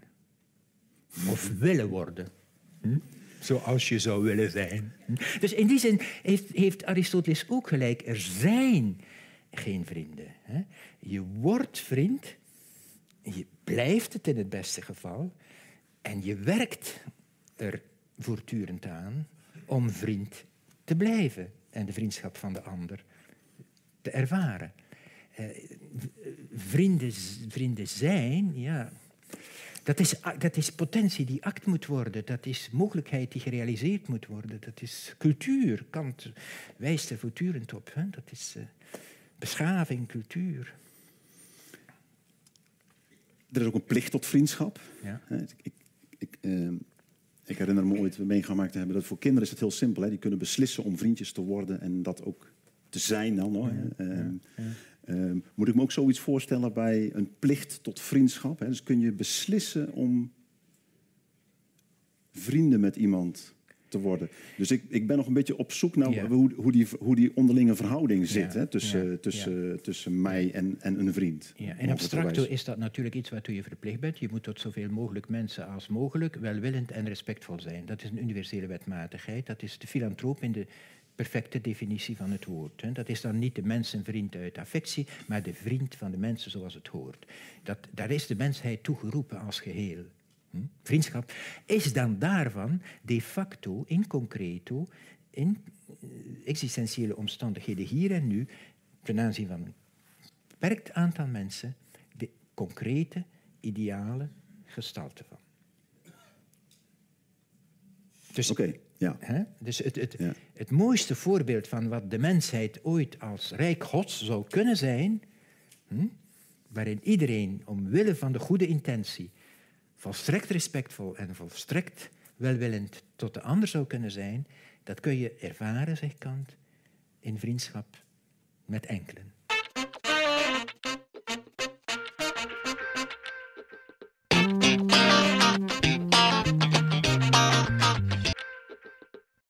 Of willen worden. Hm? Zoals je zou willen zijn. Dus in die zin heeft, heeft Aristoteles ook gelijk. Er zijn geen vrienden. Hè? Je wordt vriend, je blijft het in het beste geval, en je werkt er voortdurend aan om vriend te blijven en de vriendschap van de ander te ervaren. Uh, vrienden, vrienden zijn, ja... Dat is, dat is potentie die act moet worden. Dat is mogelijkheid die gerealiseerd moet worden. Dat is cultuur. Kant wijst er voortdurend op. Hè? Dat is uh, beschaving, cultuur. Er is ook een plicht tot vriendschap. Ja. Ik, ik, ik, uh, ik herinner me ooit meegemaakt te hebben dat voor kinderen is het heel simpel. Hè? Die kunnen beslissen om vriendjes te worden en dat ook te zijn dan. Hoor. Ja, uh, ja, ja. Uh, moet ik me ook zoiets voorstellen bij een plicht tot vriendschap? Hè? Dus kun je beslissen om vrienden met iemand te worden. Dus ik, ik ben nog een beetje op zoek naar ja. hoe, hoe, die, hoe die onderlinge verhouding zit ja. hè? Tussen, ja. tussen, ja. tussen mij en, en een vriend. Ja. In abstracto is dat natuurlijk iets waartoe je verplicht bent. Je moet tot zoveel mogelijk mensen als mogelijk welwillend en respectvol zijn. Dat is een universele wetmatigheid. Dat is de filantroop in de perfecte definitie van het woord. Hè. Dat is dan niet de mensenvriend uit affectie, maar de vriend van de mensen zoals het hoort. Dat, daar is de mensheid toegeroepen als geheel. Hm? Vriendschap is dan daarvan de facto, in concreto, in existentiële omstandigheden hier en nu, ten aanzien van een beperkt aantal mensen, de concrete, ideale gestalte van. Dus, Oké. Okay. Ja. Hè? Dus het, het, ja. het mooiste voorbeeld van wat de mensheid ooit als rijk Gods zou kunnen zijn, hm, waarin iedereen omwille van de goede intentie volstrekt respectvol en volstrekt welwillend tot de ander zou kunnen zijn, dat kun je ervaren, zegt Kant, in vriendschap met enkelen.